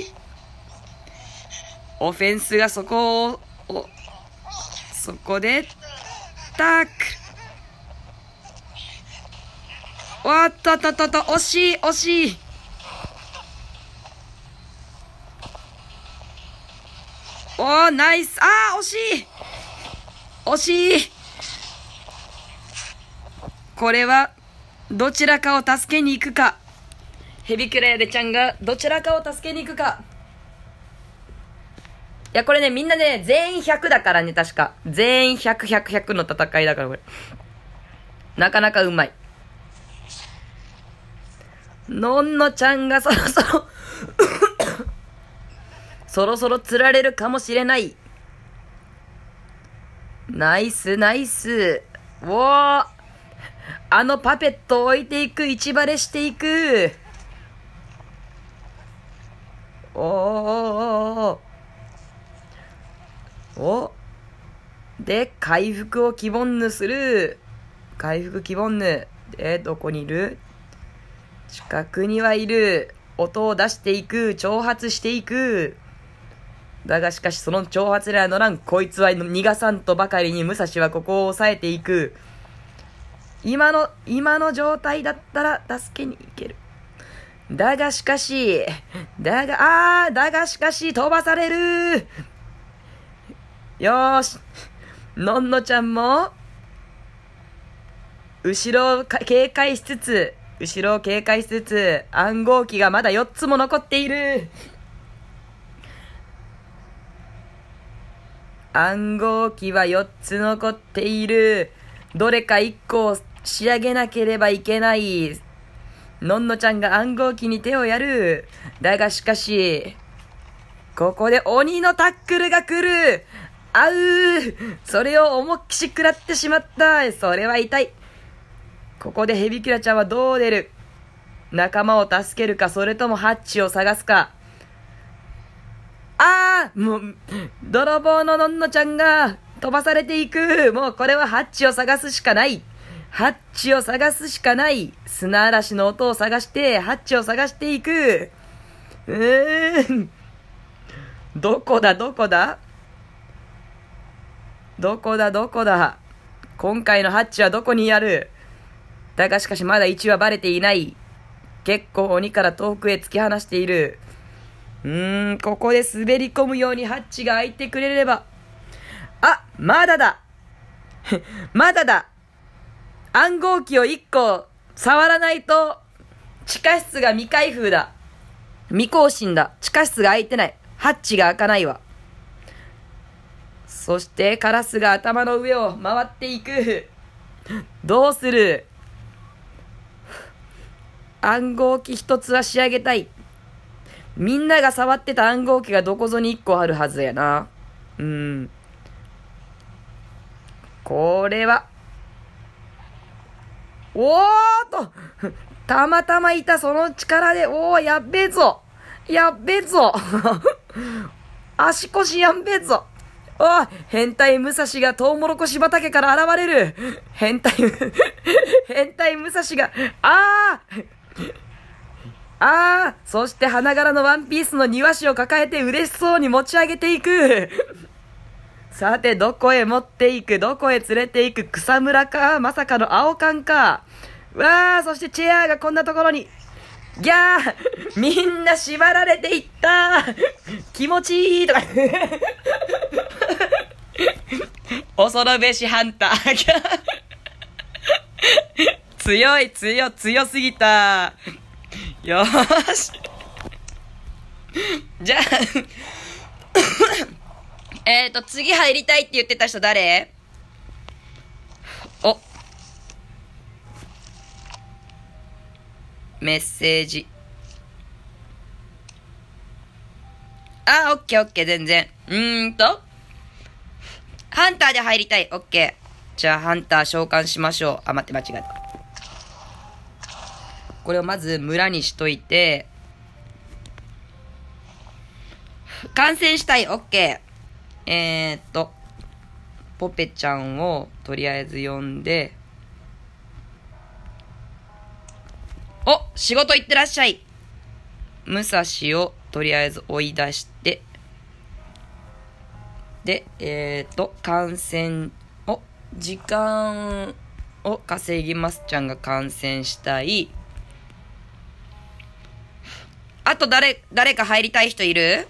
オフェンスがそこを、お、そこで、タック。おっとっとっとっと、惜しい、惜しい。おー、ナイス。あー、惜しい。惜しい。これは、どちらかを助けに行くか。ヘビクラヤデちゃんがどちらかを助けに行くか。いや、これね、みんなね、全員ひゃくだからね、確か。全員ひゃく、ひゃく、ひゃくの戦いだから、これ。なかなかうまい。のんのちゃんがそろそろそろそろ釣られるかもしれない。ナイス、ナイス。おー。あのパペットを置いていく、一バレしていく。おーおーおーお。で、回復をキボンヌする。回復キボンヌ。で、どこにいる？ 近くにはいる。音を出していく。挑発していく。だがしかしその挑発には乗らん。こいつは逃がさんとばかりに武蔵はここを抑えていく。今の、今の状態だったら助けに行ける。だがしかし、だが、あー、だがしかし飛ばされる。よーし。のんのちゃんも、後ろを警戒しつつ、後ろを警戒しつつ、暗号機がまだよっつも残っている。暗号機はよっつ残っている。どれかいっこを仕上げなければいけない。のんのちゃんが暗号機に手をやる。だがしかし、ここで鬼のタックルが来る。あうー、それを思いっきし食らってしまった。それは痛い。ここでヘビキラちゃんはどう出る？仲間を助けるか、それともハッチを探すか。あー、もう、泥棒ののんのちゃんが飛ばされていく。もうこれはハッチを探すしかない。ハッチを探すしかない。砂嵐の音を探して、ハッチを探していく。うーん。どこだ、どこだどこだ、どこだ今回のハッチはどこにある？だがしかしまだ位置はバレていない。結構鬼から遠くへ突き放している。うーん、ここで滑り込むようにハッチが開いてくれれば。あ、まだだまだだ暗号機をいっこ触らないと、地下室が未開封だ。未更新だ。地下室が開いてない。ハッチが開かないわ。そしてカラスが頭の上を回っていく。どうする？暗号機一つは仕上げたい。みんなが触ってた暗号機がどこぞに一個あるはずやな。うん。これは。おーっとたまたまいたその力で、おー、やっべえぞやっべえぞ足腰やんべえぞ。おー、変態武蔵がトウモロコシ畑から現れる。変態、変態武蔵が、あーあー、そして花柄のワンピースの庭師を抱えて嬉しそうに持ち上げていく。さて、どこへ持っていく？どこへ連れていく？草むらか？まさかの青缶か？わー、そしてチェアがこんなところに。ギャー、みんな縛られていった気持ちいいとか恐るべしハンター強い強い強すぎた。よーしじゃあえーと次入りたいって言ってた人誰？おメッセージ。あ、オッケーオッケー、全然。うーんと。ハンターで入りたい。オッケー。じゃあ、ハンター召喚しましょう。あ、待って、間違えた。これをまず村にしといて。感染したい。オッケー。えーっと。ポペちゃんをとりあえず呼んで。お、仕事行ってらっしゃい。武蔵をとりあえず追い出して、で、えーと、感染を、時間を稼ぎますちゃんが感染したい。あと誰、誰か入りたい人いる？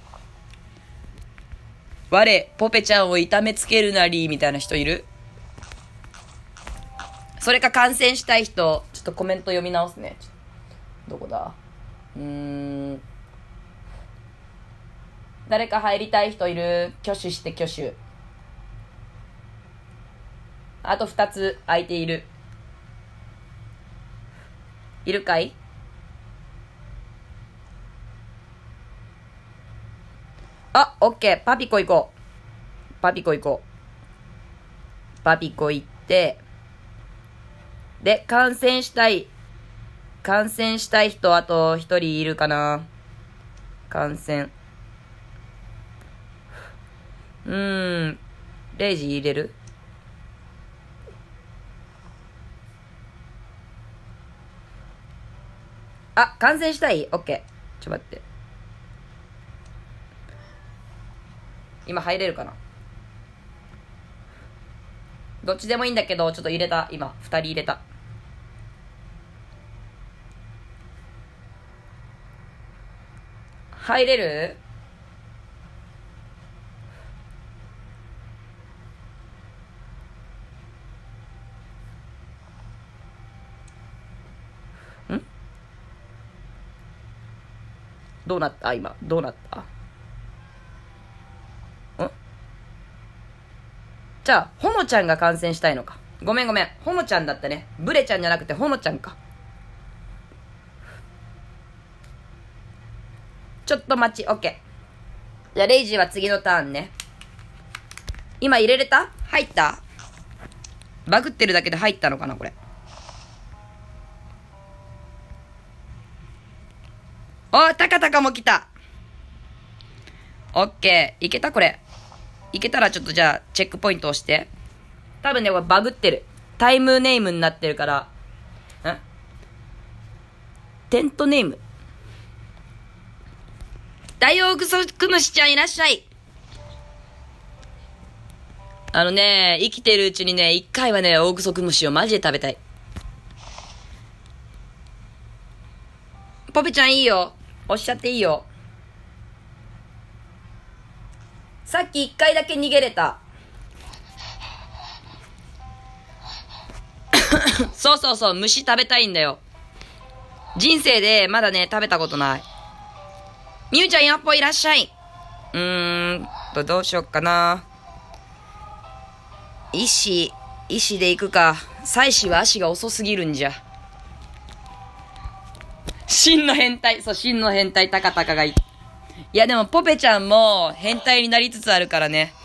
我、ポペちゃんを痛めつけるなり、みたいな人いる？それか感染したい人、ちょっとコメント読み直すね。どこだ？うーん。誰か入りたい人いる？挙手して挙手。あと二つ空いている。いるかい？あ、オッケー。パピコ行こう。パピコ行こう。パピコ行って、で、感染したい。感染したい人、あと一人いるかな。感染。うーん。レイジ入れる？ あ、観戦したい？オッケー。ちょ、待って。今入れるかな？どっちでもいいんだけど、ちょっと入れた。今、二人入れた。入れる？ん？どうなった今。どうなった？ん？じゃあ、ほのちゃんが観戦したいのか。ごめんごめん。ほのちゃんだったね。ブレちゃんじゃなくてほのちゃんか。ちょっと待ち。オッケー。じゃあ、レイジーは次のターンね。今入れれた？入った？バグってるだけで入ったのかなこれ。お、タカタカも来た。オッケー。いけたこれ。いけたらちょっとじゃあ、チェックポイント押して。多分ね、これバグってる。タイムネームになってるから。ん？テントネーム。ダイオウグソクムシちゃんいらっしゃい。あのね、生きてるうちにね、一回はね、オオグソクムシをマジで食べたい。ポペちゃんいいよ。おっしゃっていいよ。さっき一回だけ逃げれた。そうそうそう、虫食べたいんだよ。人生でまだね、食べたことない。みゆちゃんやっぽいらっしゃい。うーんと、どうしよっかな。石、石で行くか。妻子は足が遅すぎるんじゃ。真の変態。そう、真の変態、タカタカがいい。いやでも、ポペちゃんも変態になりつつあるからね。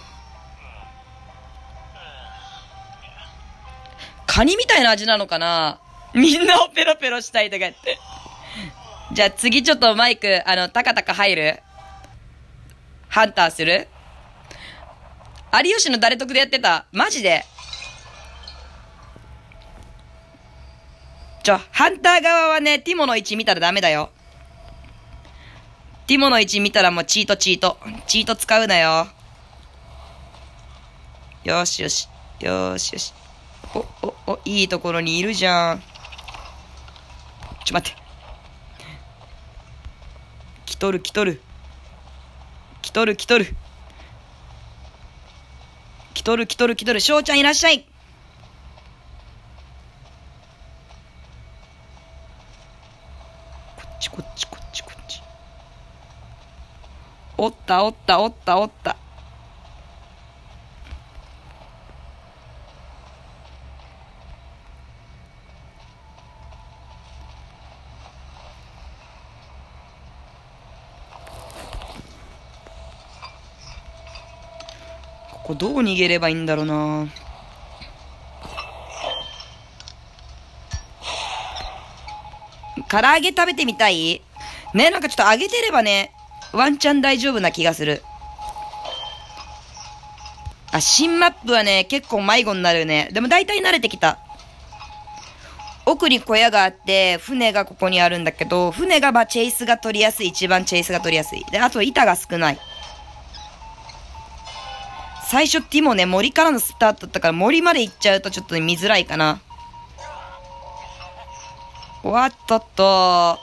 カニみたいな味なのかな？みんなをペロペロしたいとか言って。じゃあ次ちょっとマイク、あの、タカタカ入る？ハンターする？有吉の誰得でやってた？マジで？ちょ、ハンター側はね、ティモの位置見たらダメだよ。ティモの位置見たらもうチートチート。チート使うなよ。よしよし。よしよし。お、お、お、いいところにいるじゃん。ちょ、待って。来とる来とる。来とる来とる。来とる来とる来とる。翔ちゃんいらっしゃい。こっちこっちこっちこっち。おったおったおったおった。ここどう逃げればいいんだろうな。唐揚げ食べてみたい？ね、なんかちょっと揚げてればね、ワンチャン大丈夫な気がする。あ、新マップはね、結構迷子になるね。でも大体慣れてきた。奥に小屋があって、船がここにあるんだけど、船がまあチェイスが取りやすい。一番チェイスが取りやすい。で、あと板が少ない。最初ティモね、森からのスタートだったから、森まで行っちゃうとちょっと見づらいかな。おわっとっと。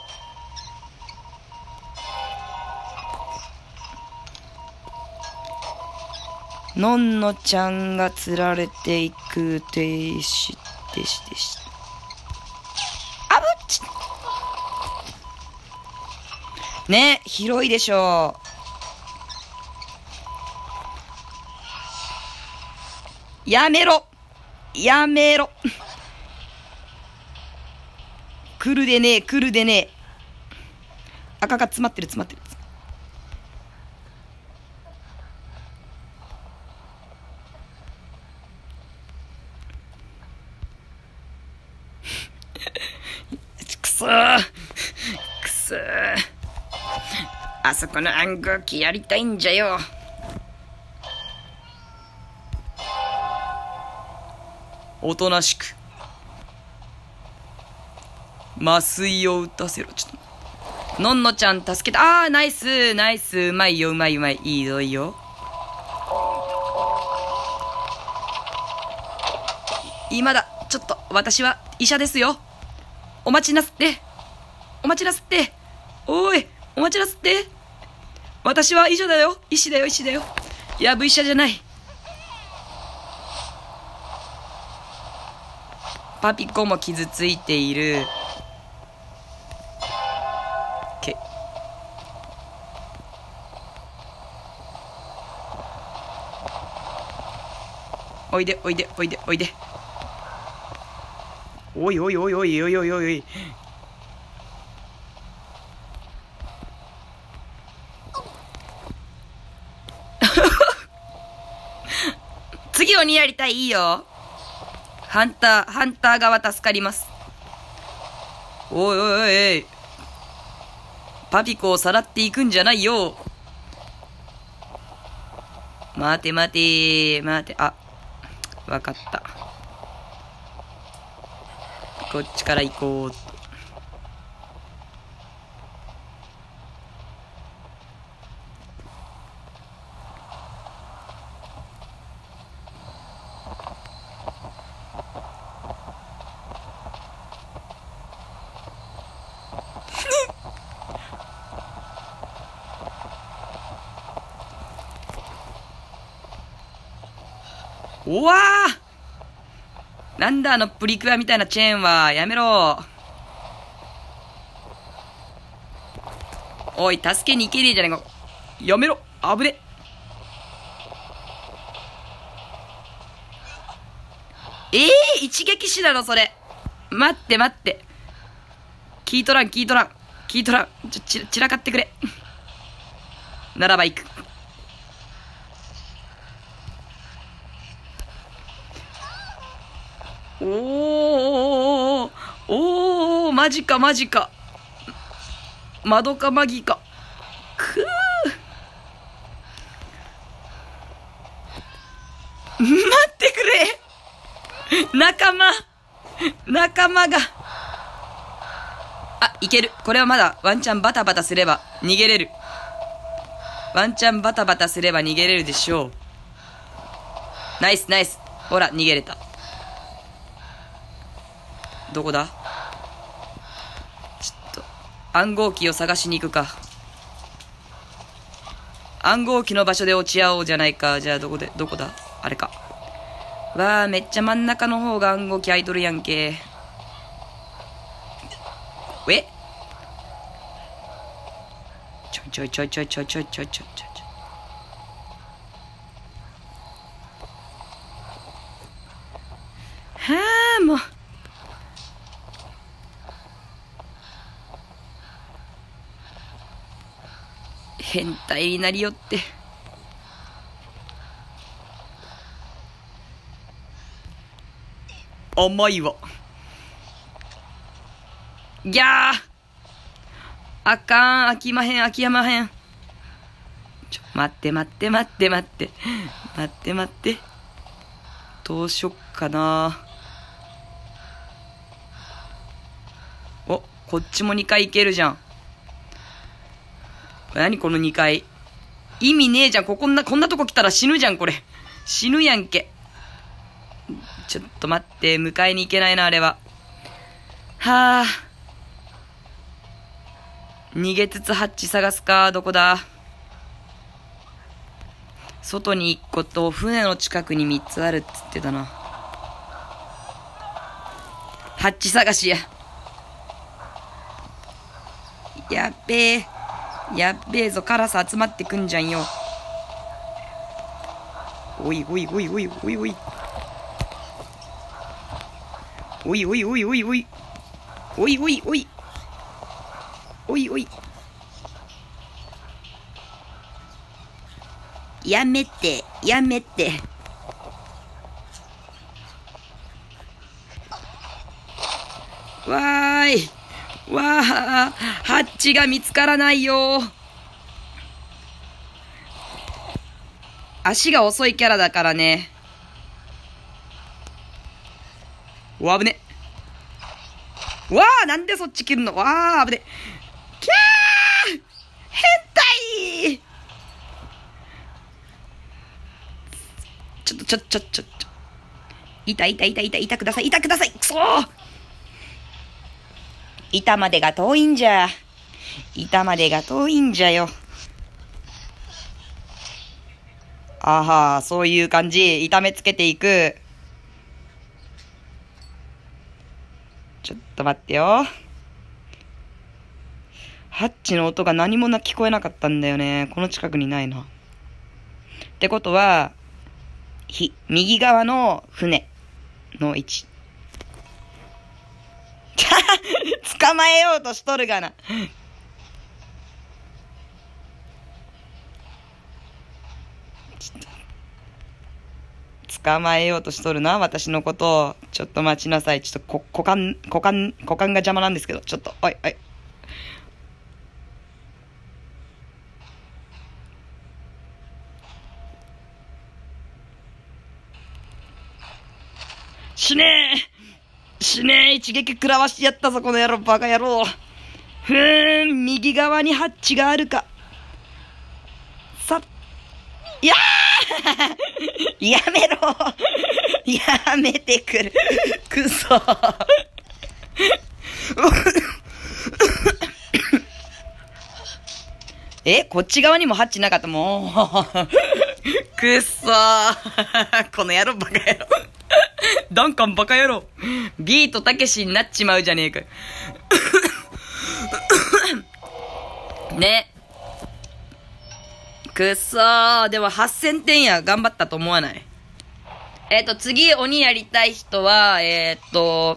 のんのちゃんが釣られていく停止停止停止。あぶっちね、広いでしょう。やめろやめろ来るでねえ来るでねえ。赤が詰まってる詰まってる。くそーくそー。あそこの暗号機やりたいんじゃよ。おとなしく麻酔を打たせろ。ちょっと。のんのちゃん助けた。あー、ナイス、ナイス。うまいよ、うまい、うまい。いいよ、いいよ。今だ。ちょっと、私は医者ですよ。お待ちなすって。お待ちなすって。おい、お待ちなすって。私は医者だよ。医師だよ、医師だよ。いや、V 社じゃない。パピコも傷ついている。けおいで、おいで、おいで、おいで。おいおいおいおいおいおいおい。次鬼やりたい。いいよ。ハンター、ハンター側助かります。おいおいおいおい。パピコをさらっていくんじゃないよ。待て待て待て。あ、わかった。こっちから行こう。うわー、なんだあのプリクラみたいなチェーンは。やめろ。おい、助けに行けねえじゃねえか。やめろ。危ね。ええー、一撃死だろそれ。待って待って。聞いとらん聞いとらん聞いとらん。ちょ、ち、散らかってくれ。ならば行く。おーおーおー、マジかマジか。マドカマギか。くー。待ってくれ。仲間仲間が。あ、いける。これはまだワンチャンバタバタすれば逃げれる。ワンチャンバタバタすれば逃げれるでしょう。ナイスナイス。ほら逃げれた。どこだ。ちょっと暗号機を探しに行くか。暗号機の場所で落ち合おうじゃないか。じゃあどこで、どこだ。あれか。わあ、めっちゃ真ん中の方が暗号機空いとるやんけ。え、ちょいちょいちょいちょいちょいちょいちょいちょいちょい。はあ、もう変態になりよって。甘いわ。ギャー、あかん。飽きまへん飽きやまへん。ちょ、待って待って待って待って待って待って。どうしよっかな。お、こっちもにかい行けるじゃん。何このにかい。意味ねえじゃん。ここんな、こんなとこ来たら死ぬじゃん、これ。死ぬやんけ。ちょっと待って、迎えに行けないな、あれは。はあ。逃げつつハッチ探すか。どこだ。外に一個と、船の近くに三つあるっつってたな。ハッチ探しや。やっべえ。やっべえぞ、カラス集まってくんじゃんよ。おいおいおいおいおいおい。おいおいおいおいおい。おいおいおい。おいおい。やめて、やめて。わーい。わあ、ハッチが見つからないよ。足が遅いキャラだからね。お、危ね。 わあ、なんでそっち切るの？わあ、危ね。キャー変態。ちょっと、ちょ、ちょ、ちょ、ちょ。痛い痛い痛い痛い痛ください、痛ください。くそー。板までが遠いんじゃ。板までが遠いんじゃよ。あは、そういう感じ。痛めつけていく。ちょっと待ってよ。ハッチの音が何もな聞こえなかったんだよね。この近くにないな。ってことは、ひ、右側の船の位置。捕まえようとしとるがな。捕まえようとしとるな、私のことを。ちょっと待ちなさい。ちょっとこ股間、股間、股間が邪魔なんですけど、ちょっと、おい、おい。死ねえ死ねえ一撃食らわしてやったぞ、この野郎、バカ野郎。ふーん、右側にハッチがあるか。さ、いやーやめろやめてくる。くそえ、こっち側にもハッチなかった。もう。くっそー。この野郎バカ野郎。ダンカンバカ野郎。ビートたけしになっちまうじゃねえか。ね。くっそー。でもはっせんてんや。頑張ったと思わない？えっと、次鬼やりたい人は、えっと、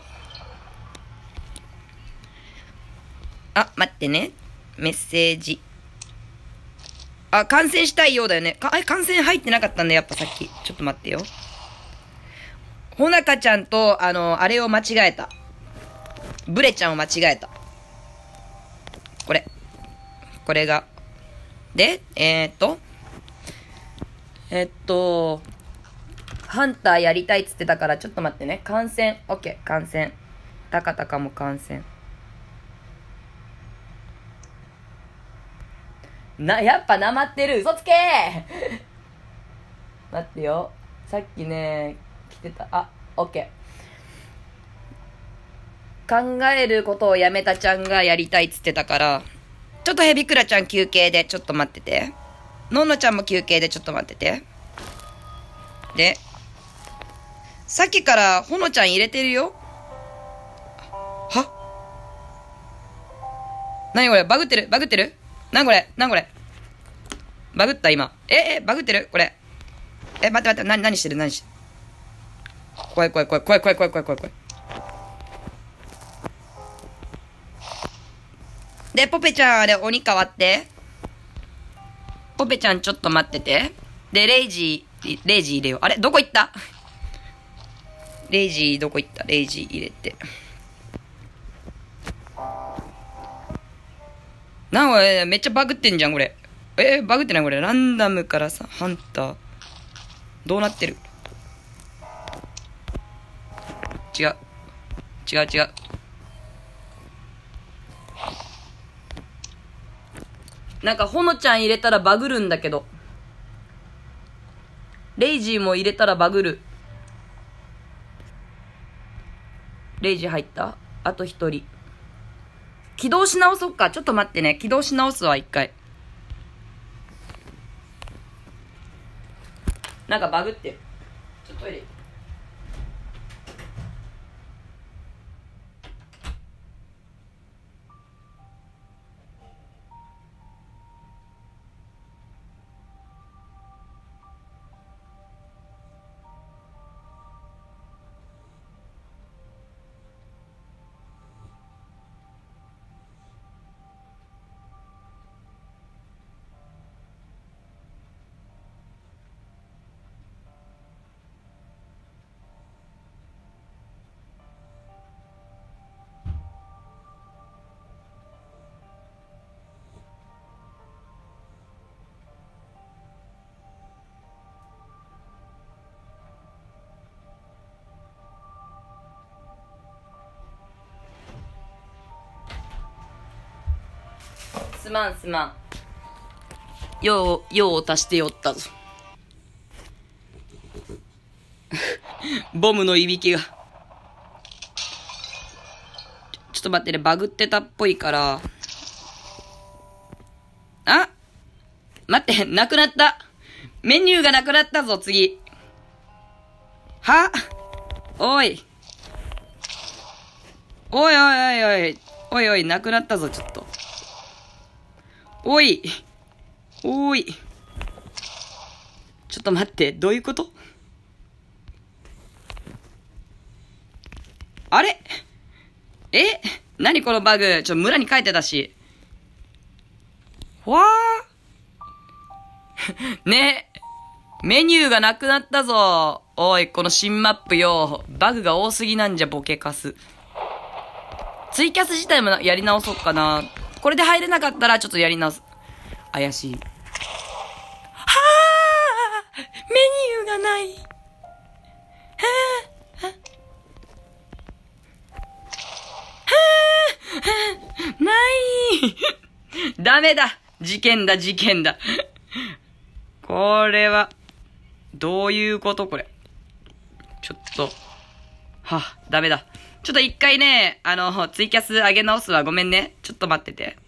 あ、待ってね。メッセージ。あ、観戦したいようだよね。か、あれ、観戦入ってなかったんだ、やっぱさっき。ちょっと待ってよ。ほなかちゃんと、あの、あれを間違えた。ブレちゃんを間違えた。これ。これが。で、えー、っと。えー、っと、ハンターやりたいっつってたから、ちょっと待ってね。観戦。オッケー、観戦。たかたかも観戦。な、やっぱなまってる。嘘つけー待ってよ。さっきね、来てた。あ、オッケー。考えることをやめたちゃんがやりたいっつってたから、ちょっとヘビクラちゃん休憩でちょっと待ってて。のんのちゃんも休憩でちょっと待ってて。で、さっきからほのちゃん入れてるよ。は？なにこれ？バグってる？バグってる？なにこれ？なにこれ？バグった今。え、え、バグってる？これ。え、待って待って、なに、何してる？何してる？怖い怖い怖い怖い怖い怖い怖い怖い怖い。で、ポペちゃん、あれ、鬼変わって。ポペちゃん、ちょっと待ってて。で、レイジー、レイジー入れよう。あれどこ行った？レイジー、どこ行った？レイジー入れて。なんか、えー、めっちゃバグってんじゃん、これ。えー、バグってないこれ。ランダムからさ、ハンター。どうなってる？違う。違う違う。なんか、ほのちゃん入れたらバグるんだけど。レイジーも入れたらバグる。レイジー入った？あと一人。起動し直そっか。ちょっと待ってね。起動し直すわ、一回。なんかバグってる。ちょっとトイレ。 すまんすまん。用、用を足してよったぞ。ボムのいびきが。ちょ、ちょっと待ってね、バグってたっぽいから。あ、待って、なくなった。メニューがなくなったぞ、次。はおい。おいおいおいおい。おいおい、なくなったぞ、ちょっと。おい。おい。ちょっと待って、どういうこと？あれ？え？何このバグ？ちょ、村に書いてたし。わーねえ。メニューがなくなったぞ。おい、この新マップよ。バグが多すぎなんじゃ、ボケカス。ツイキャス自体もやり直そうかな。これで入れなかったらちょっとやり直す。怪しい。はぁ！メニューがない。はぁ！はぁ！ないダメだ。事件だ、事件だ。これは、どういうことこれ。ちょっと、はぁ、ダメだ。ちょっと一回ね、あの、ツイキャス上げ直すわ。ごめんね。ちょっと待ってて。